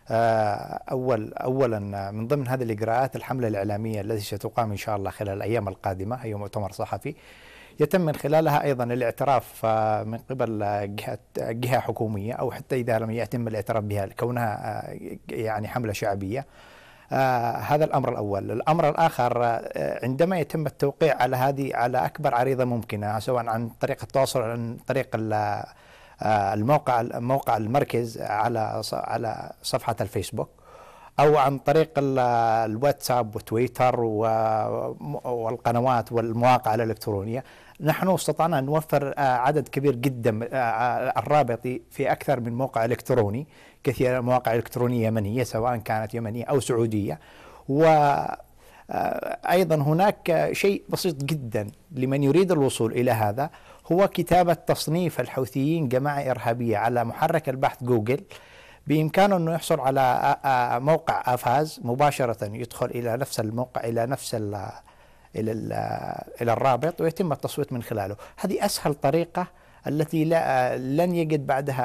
أول أولا من ضمن هذه الإجراءات الحملة الإعلامية التي ستقام إن شاء الله خلال الأيام القادمة، هي مؤتمر صحفي يتم من خلالها أيضا الاعتراف من قبل جهة جهة حكومية، أو حتى إذا لم يتم الاعتراف بها كونها يعني حملة شعبية. آه هذا الأمر الأول. الأمر الآخر، آه عندما يتم التوقيع على هذه على أكبر عريضة ممكنة، سواء عن طريق التواصل عن طريق آه الموقع موقع المركز على على صفحة الفيسبوك، أو عن طريق الواتساب وتويتر والقنوات والمواقع الإلكترونية، نحن استطعنا أن نوفر عدد كبير جدا الرابط في أكثر من موقع إلكتروني، كثير مواقع إلكترونية يمنية سواء كانت يمنية أو سعودية. وأيضا هناك شيء بسيط جدا لمن يريد الوصول إلى هذا، هو كتابة تصنيف الحوثيين جماعة إرهابية على محرك البحث جوجل. بإمكانه أنه يحصل على موقع آفاز مباشرة، يدخل إلى نفس الموقع إلى نفس ال إلى ال إلى الرابط ويتم التصويت من خلاله. هذه أسهل طريقة التي لا لن يجد بعدها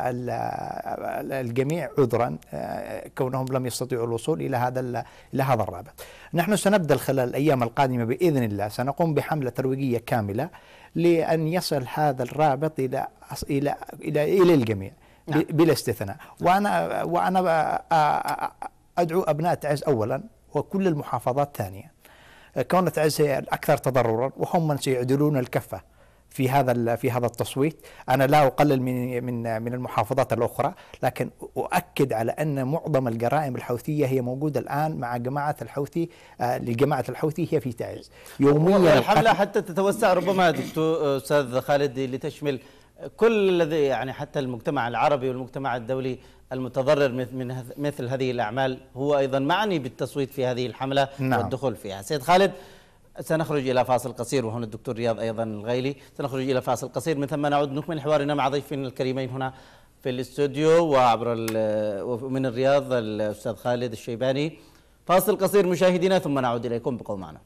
الجميع عذرا كونهم لم يستطيعوا الوصول إلى هذا إلى هذا الرابط. نحن سنبدأ خلال الأيام القادمة بإذن الله، سنقوم بحملة ترويجية كاملة لأن يصل هذا الرابط إلى إلى إلى إلى الجميع بلا استثناء. وأنا وأنا أدعو أبناء تعز أولا وكل المحافظات ثانيا، كون تعز هي الأكثر تضررا وهم من سيعدلون الكفة في هذا في هذا التصويت. أنا لا أقلل من من من المحافظات الأخرى، لكن أؤكد على أن معظم الجرائم الحوثية هي موجودة الآن مع جماعة الحوثي. آه لجماعة الحوثي هي في تعز
يوميا. الحملة حتى تتوسع ربما دكتور أستاذ خالد لتشمل كل الذي يعني حتى المجتمع العربي والمجتمع الدولي المتضرر من مثل هذه الأعمال هو أيضا معني بالتصويت في هذه الحملة. نعم. والدخول فيها. سيد خالد، سنخرج إلى فاصل قصير، وهنا الدكتور رياض أيضا الغيلي. سنخرج إلى فاصل قصير، من ثم نعود نكمل حوارنا مع ضيفنا الكريمين هنا في الاستوديو، وعبر من الرياض الأستاذ خالد الشيباني. فاصل قصير مشاهدينا، ثم نعود إليكم، بقوا معنا.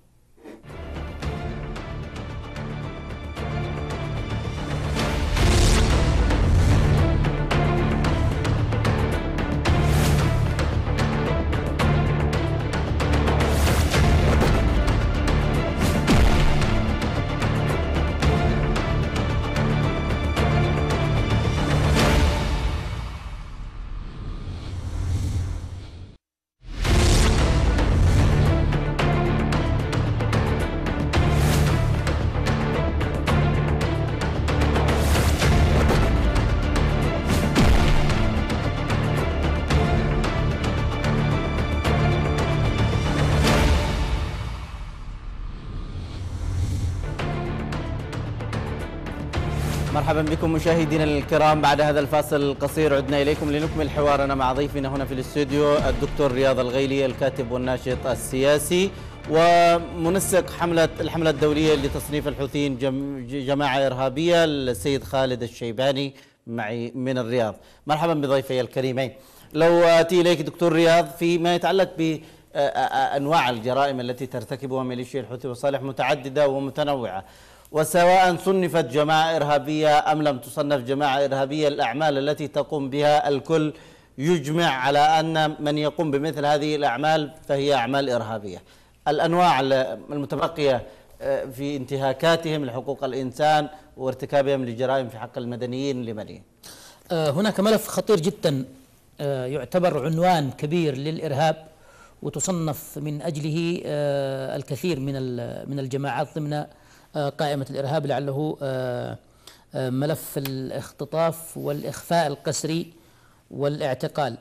مرحبا بكم مشاهدينا الكرام. بعد هذا الفاصل القصير عدنا إليكم لنكمل حوارنا مع ضيفنا هنا في الاستوديو الدكتور رياض الغيلي، الكاتب والناشط السياسي ومنسق حملة الحملة الدولية لتصنيف الحوثيين جماعة إرهابية، السيد خالد الشيباني معي من الرياض. مرحبا بضيفي الكريمين. لو أتي إليك دكتور رياض فيما يتعلق بأنواع الجرائم التي ترتكبها ميليشيا الحوثي وصالح متعددة ومتنوعة، وسواء صنفت جماعة إرهابية أم لم تصنف جماعة إرهابية، الأعمال التي تقوم بها الكل يجمع على أن من يقوم بمثل هذه الأعمال فهي أعمال إرهابية. الأنواع المتبقية في انتهاكاتهم لحقوق الإنسان وارتكابهم لجرائم في حق المدنيين لمن؟
هناك ملف خطير جدا يعتبر عنوان كبير للإرهاب، وتصنف من أجله الكثير من من الجماعات ضمن قائمة الإرهاب، لعله ملف الاختطاف والإخفاء القسري والاعتقال.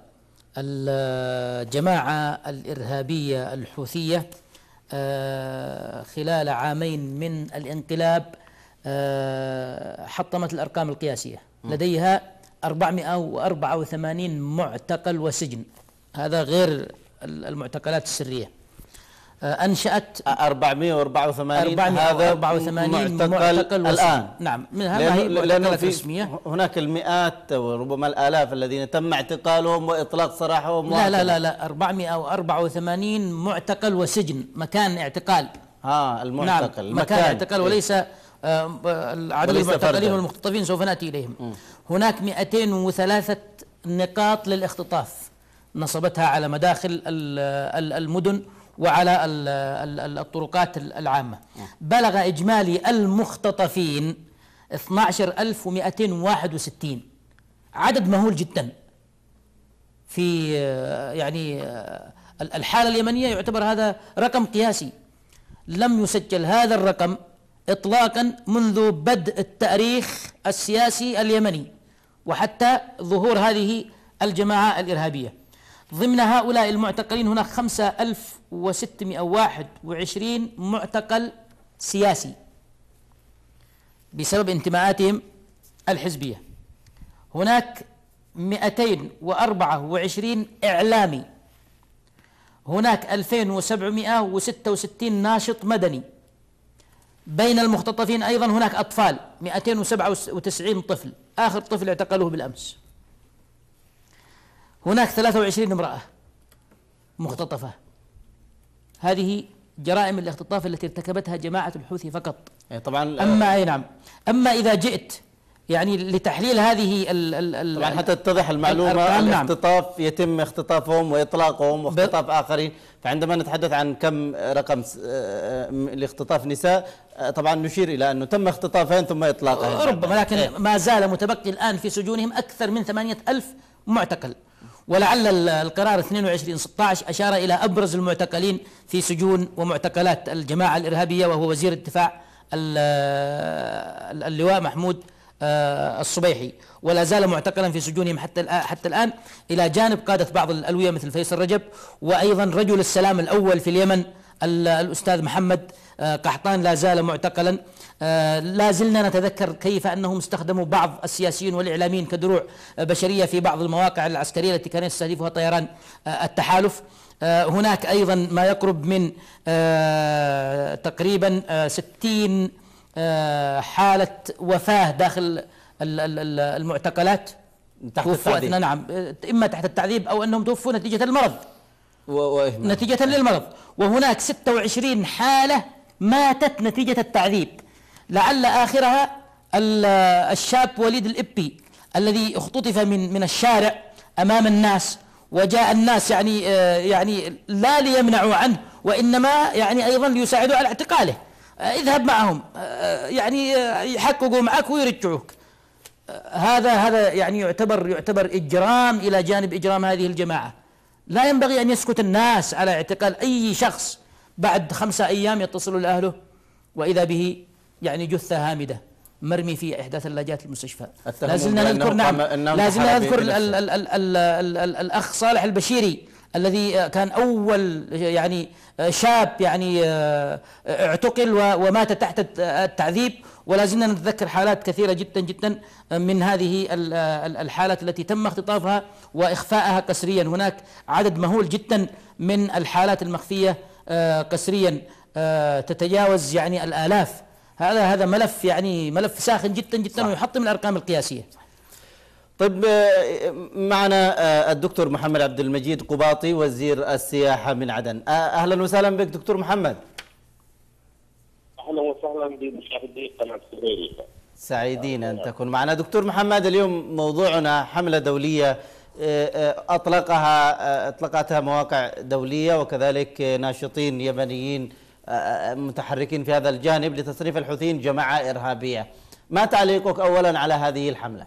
الجماعة الإرهابية الحوثية خلال عامين من الانقلاب حطمت الأرقام القياسية، لديها أربعمائة وأربعة وثمانين معتقل وسجن، هذا غير المعتقلات السرية. أنشأت
أربعمائة وأربعة وثمانين
هذا معتقل, معتقل الآن. نعم، منها ما هي معتقلات رسمية.
هناك المئات وربما الآلاف الذين تم اعتقالهم وإطلاق سراحهم.
لا لا لا لا أربعمائة وأربعة وثمانين معتقل وسجن، مكان اعتقال
اه المعتقل
نعم مكان اعتقال وليس آه عدد المعتقلين والمختطفين سوف ناتي اليهم. م. هناك مئتين وثلاثة نقاط للاختطاف نصبتها على مداخل المدن وعلى الطرقات العامة. بلغ إجمالي المختطفين اثني عشر ألف ومئتين وواحد وستين، عدد مهول جدا. في يعني الحالة اليمنية يعتبر هذا رقم قياسي، لم يسجل هذا الرقم إطلاقا منذ بدء التاريخ السياسي اليمني وحتى ظهور هذه الجماعة الإرهابية. ضمن هؤلاء المعتقلين هناك خمسة ألف وستمئة وواحد وعشرين معتقل سياسي بسبب انتماءاتهم الحزبية. هناك مئتين وأربعة وعشرين إعلامي. هناك ألفين وسبعمئة وستة وستين ناشط مدني. بين المختطفين أيضا هناك أطفال، مئتين وسبعة وتسعين طفل، آخر طفل اعتقلوه بالأمس. هناك ثلاثة وعشرين امرأة مختطفة. هذه جرائم الاختطاف التي ارتكبتها جماعة الحوثي فقط.
طبعا
أما أي نعم أما إذا جئت يعني لتحليل هذه ال ال
طبعا حتى تتضح المعلومة، الاختطاف نعم. يتم اختطافهم وإطلاقهم واختطاف آخرين. فعندما نتحدث عن كم رقم لاختطاف نساء طبعا نشير إلى أنه تم اختطافين ثم إطلاقهم
ربما، لكن إيه؟ ما زال متبقي الآن في سجونهم أكثر من ثمانية ألف معتقل. ولعل القرار اثنين وعشرين ستة عشر أشار إلى أبرز المعتقلين في سجون ومعتقلات الجماعة الإرهابية، وهو وزير الدفاع اللواء محمود الصبيحي، ولا زال معتقلا في سجونهم حتى حتى الآن، إلى جانب قادة بعض الألوية مثل فيصل رجب، وأيضا رجل السلام الأول في اليمن الأستاذ محمد قحطان لا زال معتقلا. لا زلنا نتذكر كيف أنهم استخدموا بعض السياسيين والإعلاميين كدروع بشرية في بعض المواقع العسكرية التي كان يستهدفها طيران التحالف. هناك أيضا ما يقرب من تقريبا ستين حالة وفاة داخل المعتقلات
تحت التعذيب.
نعم، إما تحت التعذيب أو أنهم توفوا نتيجة المرض و... نتيجة للمرض. وهناك ستة وعشرين حالة ماتت نتيجة التعذيب، لعل آخرها الشاب وليد الإبي الذي اختطف من من الشارع أمام الناس، وجاء الناس يعني يعني لا ليمنعوا عنه وإنما يعني أيضا ليساعدوا على اعتقاله. اذهب معهم يعني يحققوا معك ويرجعوك. هذا هذا يعني يعتبر يعتبر إجرام إلى جانب إجرام هذه الجماعة. لا ينبغي أن يسكت الناس على اعتقال أي شخص بعد خمسة أيام يتصلوا لأهله وإذا به يعني جثة هامدة مرمي في إحدى ثلاجات المستشفى. لازلنا نذكر نعم لازلنا نذكر ال ال ال ال ال ال ال الأخ صالح البشيري الذي كان أول يعني شاب يعني اعتقل ومات تحت التعذيب. ولا زلنا نتذكر حالات كثيرة جدا جدا من هذه الحالات التي تم اختطافها وإخفاءها قسريا. هناك عدد مهول جدا من الحالات المخفية قسريا تتجاوز يعني الآلاف. هذا هذا ملف يعني ملف ساخن جدا جدا ويحطم الأرقام القياسية.
طيب معنا الدكتور محمد عبد المجيد قباطي وزير السياحة من عدن. أهلا وسهلا بك دكتور محمد.
أهلا وسهلا بمشاهدي قناة سوريا.
سعيدين أن تكون معنا دكتور محمد. اليوم موضوعنا حملة دولية أطلقها أطلقتها مواقع دولية وكذلك ناشطين يمنيين متحركين في هذا الجانب لتصنيف الحوثيين جماعة إرهابية. ما تعليقك أولا على هذه الحملة؟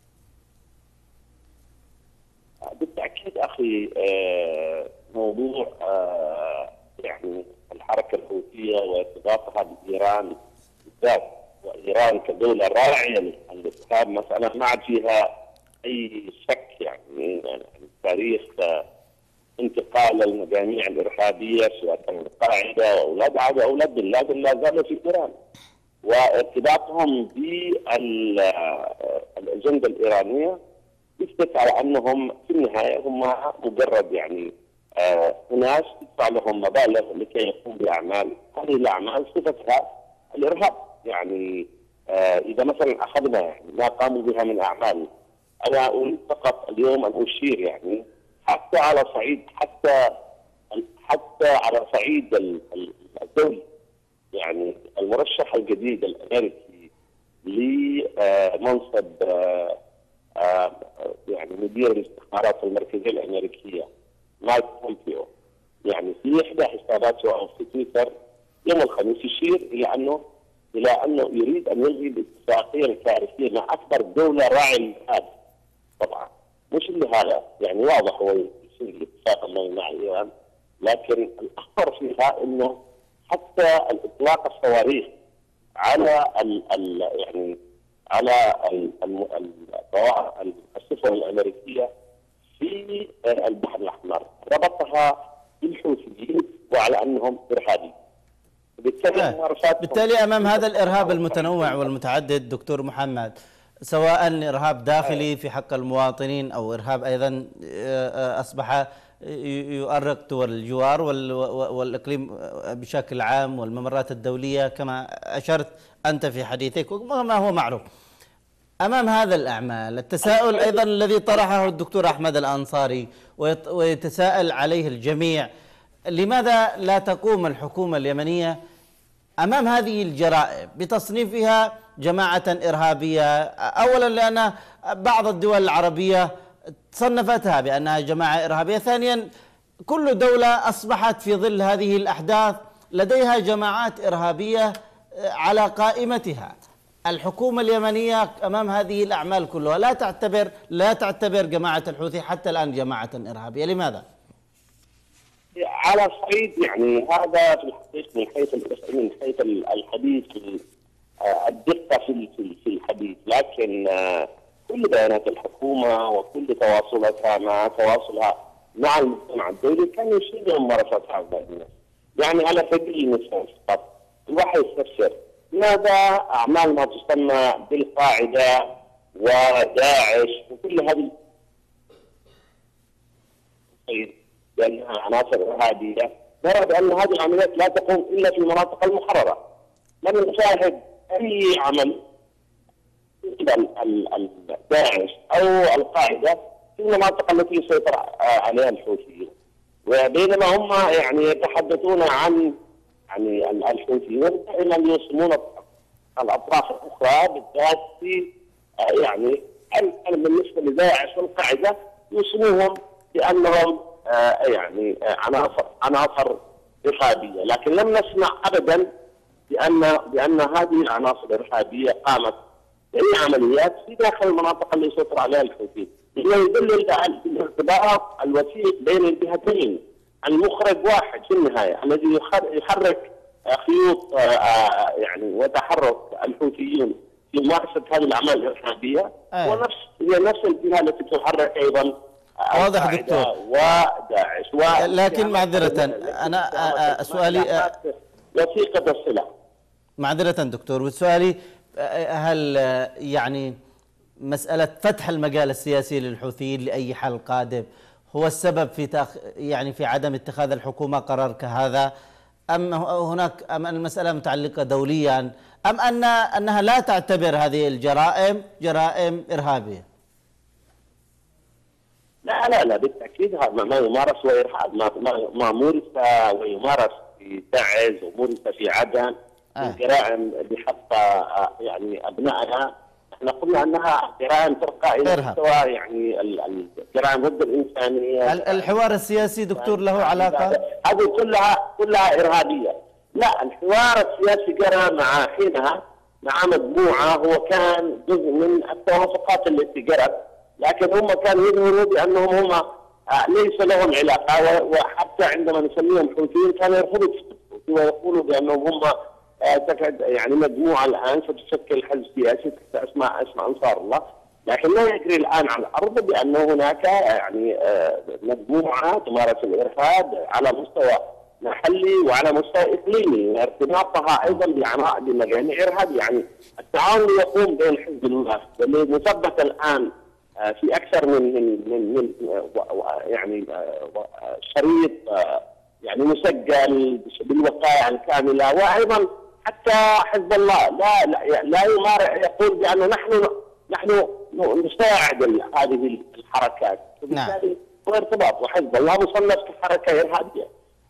بالتأكيد أخي موضوع يعني الحركة الحوثية وارتباطها بإيران بالذات، وإيران كدولة راعية للإرهاب مسألة ما عاد فيها أي شك. يعني تاريخ انتقال المجاميع الإرهابية سواء كانت القاعدة وأولاد عاد أولاد بن لادن لا زالوا في إيران، وارتباطهم بالأجندة الإيرانية يثبت على أنهم في النهاية هم مجرد يعني آه ناس تدفع لهم مبالغ لكي يقوموا بأعمال. هذه الأعمال صفتها الإرهاب. يعني آه إذا مثلا أخذنا يعني ما قاموا بها من أعمال، أنا أريد فقط اليوم أن أشير يعني حتى على صعيد حتى حتى على صعيد الدولي يعني المرشح الجديد الامريكي لمنصب يعني مدير الاستخبارات المركزيه الامريكيه مايك بومبيو، يعني في احدى حساباته او في تويتر يوم الخميس يشير الى انه الى انه يريد ان يلغي الاتفاقيه الكارثيه مع اكبر دوله راعي الارهاب. طبعا مش اللي هذا يعني واضح هو يصير الاتفاق مع ايران، لكن الاخطر فيها انه حتى الاطلاق الصواريخ على ال ال يعني على السفن الامريكيه في البحر الاحمر ربطها بالحوثيين وعلى انهم ارهابيين.
بالتالي بالتالي امام هذا الارهاب المتنوع والمتعدد دكتور محمد، سواء ارهاب داخلي في حق المواطنين او ارهاب ايضا اصبح يؤرق دول الجوار والاقليم بشكل عام والممرات الدوليه كما اشرت انت في حديثك وما هو معروف. امام هذا الاعمال التساؤل ايضا الذي طرحه الدكتور احمد الانصاري ويتساءل عليه الجميع، لماذا لا تقوم الحكومه اليمنيه امام هذه الجرائم بتصنيفها جماعه ارهابيه؟ اولا لان بعض الدول العربيه صنفتها بانها جماعه ارهابيه، ثانيا كل دوله اصبحت في ظل هذه الاحداث لديها جماعات ارهابيه على قائمتها. الحكومه اليمنيه امام هذه الاعمال كلها لا تعتبر لا تعتبر جماعه الحوثي حتى الان جماعه ارهابيه، لماذا؟
على صعيد يعني هذا في الحقيقه من حيث من حيث الحديث الدقه في في الحديث، لكن كل بيانات الحكومه وكل تواصلاتها مع تواصلها مع المجتمع الدولي كان يشير لممارسات هؤلاء الناس. يعني على سبيل المثال فقط الواحد يستفسر لماذا اعمال ما تسمى بالقاعده وداعش وكل هذه لانها عناصر ارهابيه، نرى بان هذه العمليات لا تقوم الا في المناطق المحرره. لم نشاهد اي عمل قبل داعش او القاعده في المناطق التي يسيطر عليها الحوثيين، وبينما هم يعني يتحدثون عن يعني الحوثيين دائما يوصمون الاطراف الاخرى بالذات في يعني بالنسبه لداعش والقاعده يوصموهم بانهم يعني عناصر عناصر ارهابيه، لكن لم نسمع ابدا بان بان هذه العناصر الارهابيه قامت باي عمليات في داخل المناطق اللي يسيطر عليها الحوثيين. مما يدل الارتباط الوثيق بين الجهتين، المخرج واحد في النهايه الذي يحرك خيوط يعني وتحرك الحوثيين في ممارسه هذه الاعمال الارهابيه
أيه.
ونفس هي نفس الجهه التي تحرك ايضا
واضح دكتور
وداعش و...
لكن معذرة أنا سؤالي
وثيقة الصلة.
معذرة دكتور، وسؤالي هل يعني مسألة فتح المجال السياسي للحوثيين لأي حل قادم هو السبب في تأخ... يعني في عدم اتخاذ الحكومة قرار كهذا، أم هناك أم المسألة متعلقة دوليا، أم أن أنها لا تعتبر هذه الجرائم جرائم إرهابية؟
لا لا لا بالتاكيد هذا ما يمارس هو ارهاب، ما ما ما مورس ويمارس في تعز ومورس في عدن من جرائم بحق يعني ابنائنا، احنا قلنا انها جرائم ترقى الى مستوى يعني الجرائم ضد الانسانيه.
الحوار السياسي دكتور له علاقه؟
هذه كلها كلها ارهابيه. لا، الحوار السياسي جرى مع حينها مع مجموعه هو كان جزء من التوافقات التي جرت، لكن هم كانوا يظهروا بانهم هم ليس لهم علاقه، وحتى عندما نسميهم حوثيين كانوا يرفضوا ويقولوا بانهم هم يعني مجموعه الان ستشكل حزب سياسي تحت اسماء اسم انصار الله، لكن لا يجري الان على الارض بان هناك يعني مجموعه تمارس الارهاب على مستوى محلي وعلى مستوى اقليمي، وارتباطها ايضا بمجاميع ارهاب. يعني التعاون يقوم بين حزب الله واللي مثبت الان في اكثر من من من, من يعني شريط يعني مسجل بالوقائع الكامله، وايضا حتى حزب الله لا لا, لا يمارس يقول بان نحن نحن نساعد هذه الحركات، وبالتالي هو ارتباط، وحزب الله مصنف كحركه ارهابيه.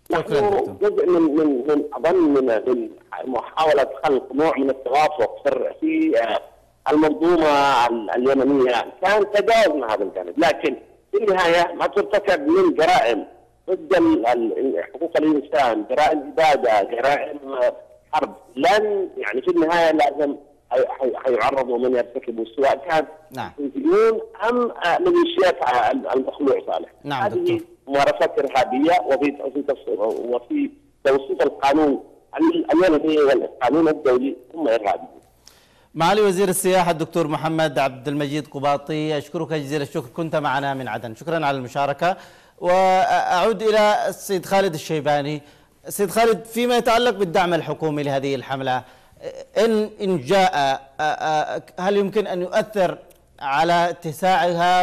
نحن جزء من من من اظن من من محاوله خلق نوع من التوافق في المنظومه اليمنيه، كان تجاوزنا هذا الجانب، لكن في النهايه ما ترتكب من جرائم ضد حقوق الانسان، جرائم اباده، جرائم حرب، لن يعني في النهايه لازم حيعرضوا من يرتكبوا، سواء كان
نعم
حوثيون ام ميليشيات المخلوع صالح.
نعم
هذه
دكتور.
ممارسات ارهابيه، وفي وفي توصيف القانون اليمني والقانون الدولي هم ارهابيين.
معالي وزير السياحه الدكتور محمد عبد المجيد قباطي، اشكرك جزيل الشكر، كنت معنا من عدن، شكرا على المشاركه. واعود الى السيد خالد الشيباني. سيد خالد، فيما يتعلق بالدعم الحكومي لهذه الحمله، ان ان جاء هل يمكن ان يؤثر على اتساعها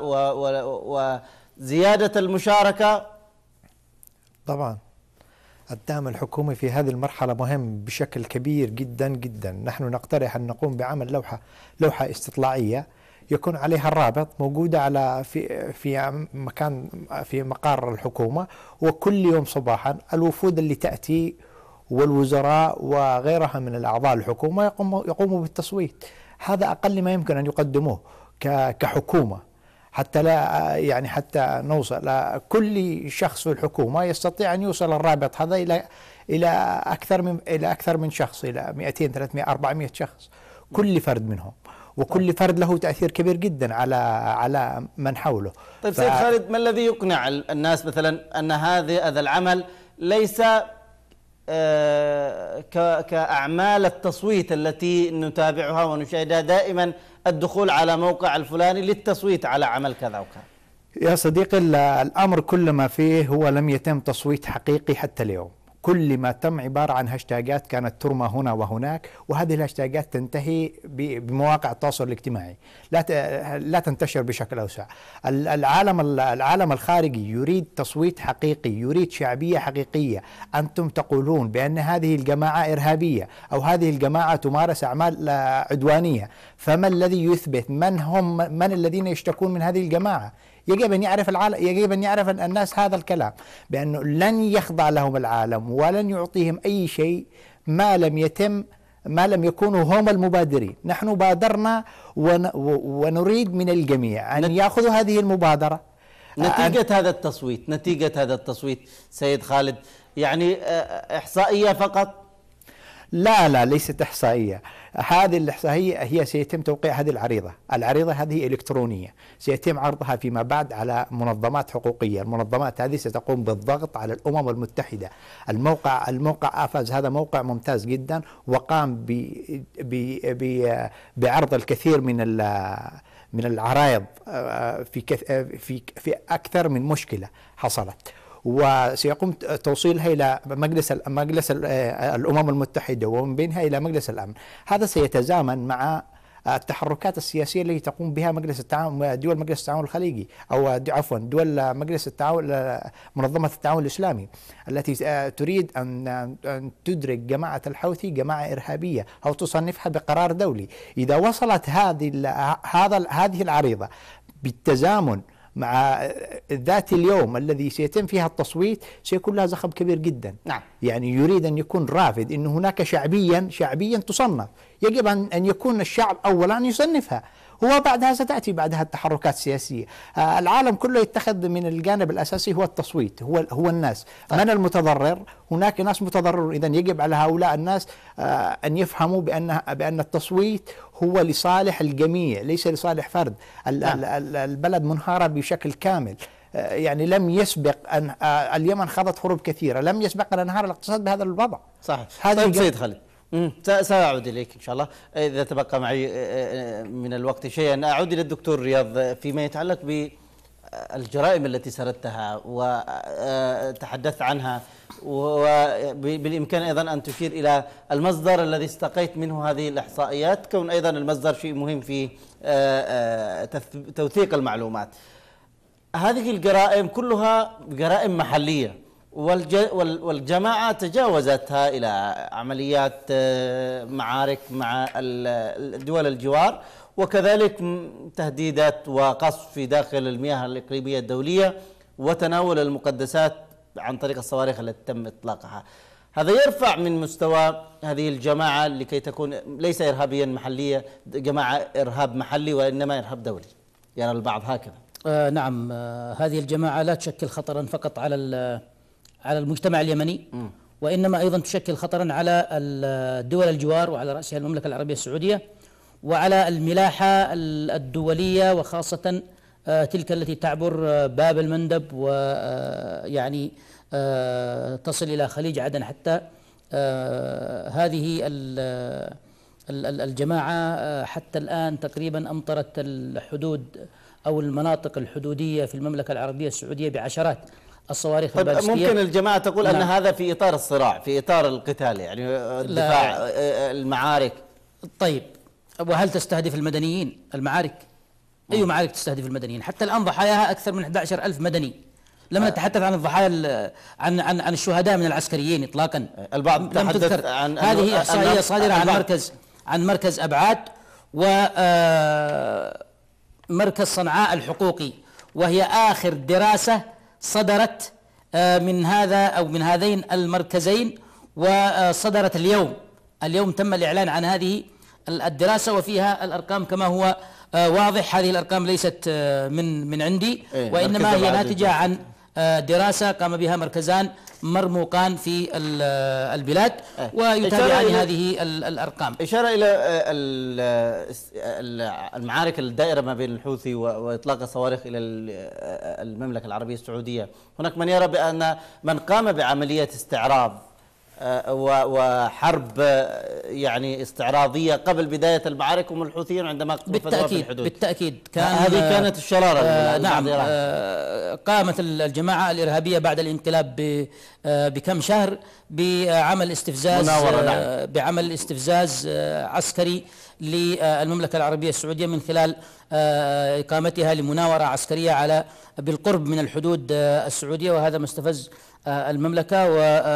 وزياده المشاركه؟
طبعا الدعم الحكومي في هذه المرحلة مهم بشكل كبير جدا جدا. نحن نقترح أن نقوم بعمل لوحة لوحة استطلاعية يكون عليها الرابط موجودة على في في مكان في مقر الحكومة، وكل يوم صباحا الوفود اللي تأتي والوزراء وغيرها من الأعضاء الحكومة يقوموا يقوموا بالتصويت. هذا أقل ما يمكن أن يقدموه كحكومة، حتى لا يعني حتى نوصل كل شخص في الحكومة يستطيع أن يوصل الرابط هذا إلى إلى أكثر من إلى أكثر من شخص، إلى مئتين ثلاثمئة أربعمئة شخص، كل فرد منهم، وكل فرد له تأثير كبير جدا على على من حوله.
طيب ف... سيد خالد، ما الذي يقنع الناس مثلا أن هذا هذا العمل ليس آه كأعمال التصويت التي نتابعها ونشاهدها دائما، الدخول على موقع الفلاني للتصويت على عمل كذا وكذا؟
يا صديقي، الأمر كل ما فيه هو لم يتم تصويت حقيقي حتى اليوم. كل ما تم عبارة عن هاشتاجات كانت ترمى هنا وهناك، وهذه الهاشتاجات تنتهي بمواقع التواصل الاجتماعي، لا لا تنتشر بشكل أوسع. العالم العالم الخارجي يريد تصويت حقيقي، يريد شعبية حقيقية. أنتم تقولون بأن هذه الجماعة إرهابية أو هذه الجماعة تمارس أعمال عدوانية، فما الذي يثبت من هم من الذين يشتكون من هذه الجماعة؟ يجب أن يعرف العالم، يجب أن يعرف الناس هذا الكلام، بأنه لن يخضع لهم العالم ولن يعطيهم أي شيء ما لم يتم ما لم يكونوا هم المبادرين. نحن بادرنا ونريد من الجميع أن يأخذوا هذه المبادرة.
نتيجة هذا التصويت نتيجة هذا التصويت سيد خالد، يعني إحصائية فقط؟
لا لا ليست إحصائية. هذه الإحصائية هي سيتم توقيع هذه العريضة، العريضة هذه إلكترونية، سيتم عرضها فيما بعد على منظمات حقوقية. المنظمات هذه ستقوم بالضغط على الأمم المتحدة. الموقع الموقع آفاز هذا موقع ممتاز جدا، وقام ب ب ب بعرض الكثير من من العرائض في في في أكثر من مشكلة حصلت، وسيقوم توصيلها إلى مجلس مجلس الأمم المتحدة ومن بينها إلى مجلس الأمن. هذا سيتزامن مع التحركات السياسية التي تقوم بها مجلس التعاون دول مجلس التعاون الخليجي أو عفوا دول مجلس التعاون منظمة التعاون الإسلامي التي تريد أن تدرك جماعة الحوثي جماعة إرهابية أو تصنفها بقرار دولي. إذا وصلت هذه هذا هذه العريضة بالتزامن مع ذات اليوم الذي سيتم فيها التصويت، سيكون لها زخم كبير جدا.
نعم.
يعني يريد أن يكون رافض أن هناك شعبيا شعبيا تصنف، يجب أن يكون الشعب أولا يصنفها، وبعدها ستأتي بعدها التحركات السياسية. آه العالم كله يتخذ من الجانب الأساسي هو التصويت، هو هو الناس. طيب. من المتضرر؟ هناك ناس متضررون، إذن يجب على هؤلاء الناس آه أن يفهموا بأن بأن التصويت هو لصالح الجميع ليس لصالح فرد.
نعم.
البلد منهارة بشكل كامل، آه يعني لم يسبق أن آه اليمن خاضت حروب كثيرة، لم يسبق أن انهار الاقتصاد بهذا الوضع.
صحيح. طيب سيد خالد، سأعود إليك إن شاء الله إذا تبقى معي من الوقت شيئا. أعود إلى الدكتور رياض فيما يتعلق بالجرائم التي سردتها وتحدثت عنها، وبالإمكان أيضا أن تشير إلى المصدر الذي استقيت منه هذه الإحصائيات، كون أيضا المصدر شيء مهم في توثيق المعلومات. هذه الجرائم كلها جرائم محلية، والجماعة تجاوزتها إلى عمليات معارك مع دول الجوار، وكذلك تهديدات وقصف في داخل المياه الإقليمية الدولية وتناول المقدسات عن طريق الصواريخ التي تم إطلاقها. هذا يرفع من مستوى هذه الجماعة لكي تكون ليس إرهابيا محلية، جماعة إرهاب محلي وإنما إرهاب دولي، يعني البعض هكذا.
آه نعم، آه هذه الجماعة لا تشكل خطرا فقط على على المجتمع اليمني، م. وإنما أيضا تشكل خطرا على الدول الجوار وعلى رأسها المملكة العربية السعودية وعلى الملاحة الدولية، وخاصة آه تلك التي تعبر آه باب المندب ويعني آه تصل إلى خليج عدن. حتى آه هذه الجماعة حتى الآن تقريبا أمطرت الحدود أو المناطق الحدودية في المملكة العربية السعودية بعشرات الصواريخ
طيب
البالستية.
ممكن الجماعة تقول
نعم.
أن هذا في إطار الصراع، في إطار القتال، يعني الدفاع، المعارك.
طيب وهل تستهدف المدنيين المعارك؟ أي معارك تستهدف المدنيين؟ حتى الآن ضحاياها أكثر من أحد عشر ألف مدني. لم نتحدث عن الضحايا عن عن عن الشهداء من العسكريين إطلاقا.
البعض
لم تذكر.
عن
هذه إحصائية صادرة عن مركز عن مركز أبعاد ومركز صنعاء الحقوقي، وهي آخر دراسة صدرت من هذا أو من هذين المركزين، وصدرت اليوم. اليوم تم الإعلان عن هذه الدراسة وفيها الأرقام كما هو واضح. هذه الأرقام ليست من من عندي، وإنما هي ناتجة عن دراسة قام بها مركزان مرموقان في البلاد ويتابعان هذه الأرقام.
إشارة إلى المعارك الدائرة ما بين الحوثي وإطلاق الصواريخ إلى المملكة العربية السعودية. هناك من يرى بأن من قام بعملية استعراض وحرب يعني استعراضية قبل بداية المعارك هم الحوثيين عندما قفزوا في الحدود.
بالتأكيد كان
هذه كانت الشرارة.
آه نعم آه قامت الجماعة الإرهابية بعد الانقلاب بكم شهر بعمل استفزاز آه بعمل استفزاز آه عسكري للمملكة العربية السعودية من خلال آه إقامتها لمناورة عسكرية على بالقرب من الحدود آه السعودية، وهذا ما استفز المملكة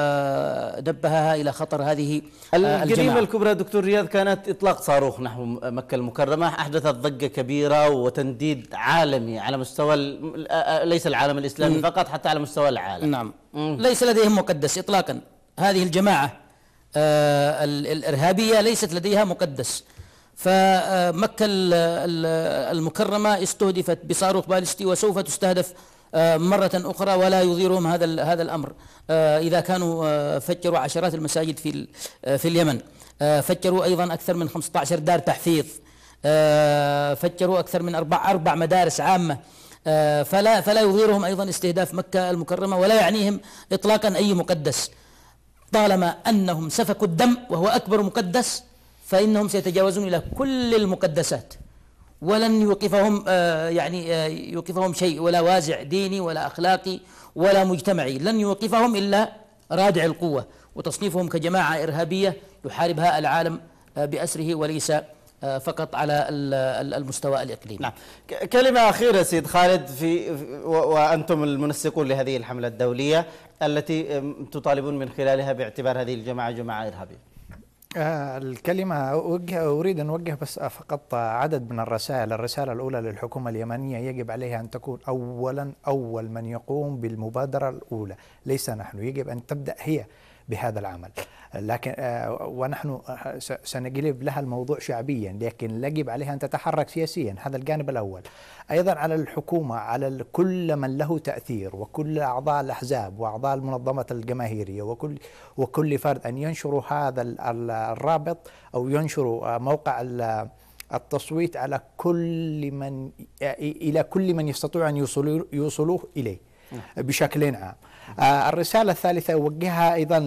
ودبهها إلى خطر هذه الجماعة.
الجريمة الكبرى دكتور رياض كانت إطلاق صاروخ نحو مكة المكرمة، أحدثت ضجة كبيرة وتنديد عالمي على مستوى ليس العالم الإسلامي فقط، حتى على مستوى العالم.
نعم. مم. ليس لديهم مقدس إطلاقا. هذه الجماعة آه الإرهابية ليست لديها مقدس. فمكة المكرمة استهدفت بصاروخ بالستي وسوف تستهدف مرة أخرى، ولا يضيرهم هذا هذا الأمر. إذا كانوا فجروا عشرات المساجد في في اليمن، فجروا أيضا أكثر من خمسة عشر دار تحفيظ، فجروا أكثر من أربع أربع مدارس عامة، فلا فلا يضيرهم أيضا استهداف مكة المكرمة، ولا يعنيهم إطلاقا أي مقدس. طالما أنهم سفكوا الدم وهو أكبر مقدس فإنهم سيتجاوزون إلى كل المقدسات، ولن يوقفهم آه يعني آه يوقفهم شيء، ولا وازع ديني ولا أخلاقي ولا مجتمعي، لن يوقفهم إلا رادع القوة وتصنيفهم كجماعة إرهابية يحاربها العالم آه بأسره، وليس آه فقط على المستوى الإقليمي.
نعم. كلمة أخيرة سيد خالد، في وأنتم المنسقون لهذه الحملة الدولية التي تطالبون من خلالها باعتبار هذه الجماعة جماعة إرهابية.
آه الكلمة أوجه أريد أن أوجه بس فقط عدد من الرسائل. الرسالة الأولى للحكومة اليمنية، يجب عليها أن تكون أولا أول من يقوم بالمبادرة الأولى، ليس نحن، يجب أن تبدأ هي بهذا العمل. لكن آه ونحن سنقلب لها الموضوع شعبيا، لكن يجب عليها أن تتحرك سياسيا. هذا الجانب الأول. أيضا على الحكومة، على كل من له تأثير وكل أعضاء الأحزاب وأعضاء المنظمات الجماهيرية وكل وكل فرد أن ينشروا هذا الرابط أو ينشروا موقع التصويت على كل من إلى كل من يستطيع أن يوصلوا يوصلوه إليه بشكل عام. آه الرسالة الثالثة أوجهها أيضا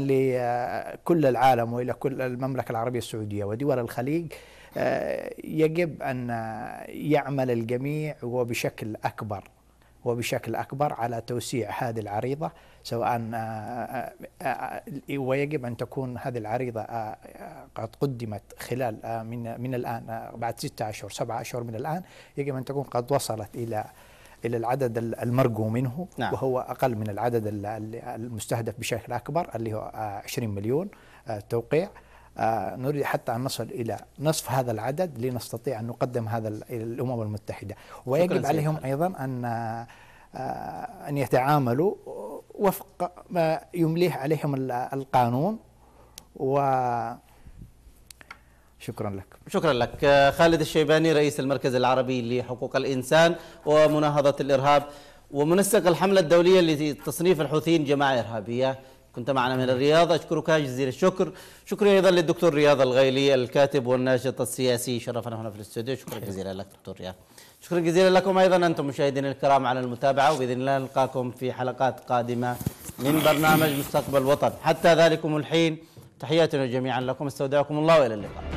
لكل العالم وإلى كل المملكة العربية السعودية ودول الخليج. آه يجب أن يعمل الجميع وبشكل أكبر وبشكل أكبر على توسيع هذه العريضة، سواء آه آه ويجب أن تكون هذه العريضة آه قد قدمت خلال آه من من الآن آه بعد ستة أشهر سبعة أشهر من الآن، يجب أن تكون قد وصلت إلى إلى العدد المرجو منه. نعم. وهو أقل من العدد المستهدف بشكل أكبر اللي هو عشرين مليون توقيع. نريد حتى أن نصل إلى نصف هذا العدد لنستطيع أن نقدم هذا إلى الأمم المتحدة. ويجب عليهم أيضا أن أن يتعاملوا وفق ما يمليه عليهم القانون. و شكرا لك.
شكرا لك. خالد الشيباني رئيس المركز العربي لحقوق الإنسان ومناهضة الإرهاب ومنسق الحملة الدولية لتصنيف الحوثيين جماعة إرهابية، كنت معنا من الرياض، أشكرك جزيل الشكر. شكرا أيضا للدكتور رياض الغيلي الكاتب والناشط السياسي، شرفنا هنا في الاستوديو. شكرا جزيلا لك دكتور رياض. شكرا جزيلا لكم أيضا أنتم مشاهدينا الكرام على المتابعة، وبإذن الله نلقاكم في حلقات قادمة من برنامج مستقبل وطن. حتى ذلكم الحين تحياتنا جميعا لكم، استودعكم الله وإلى اللقاء.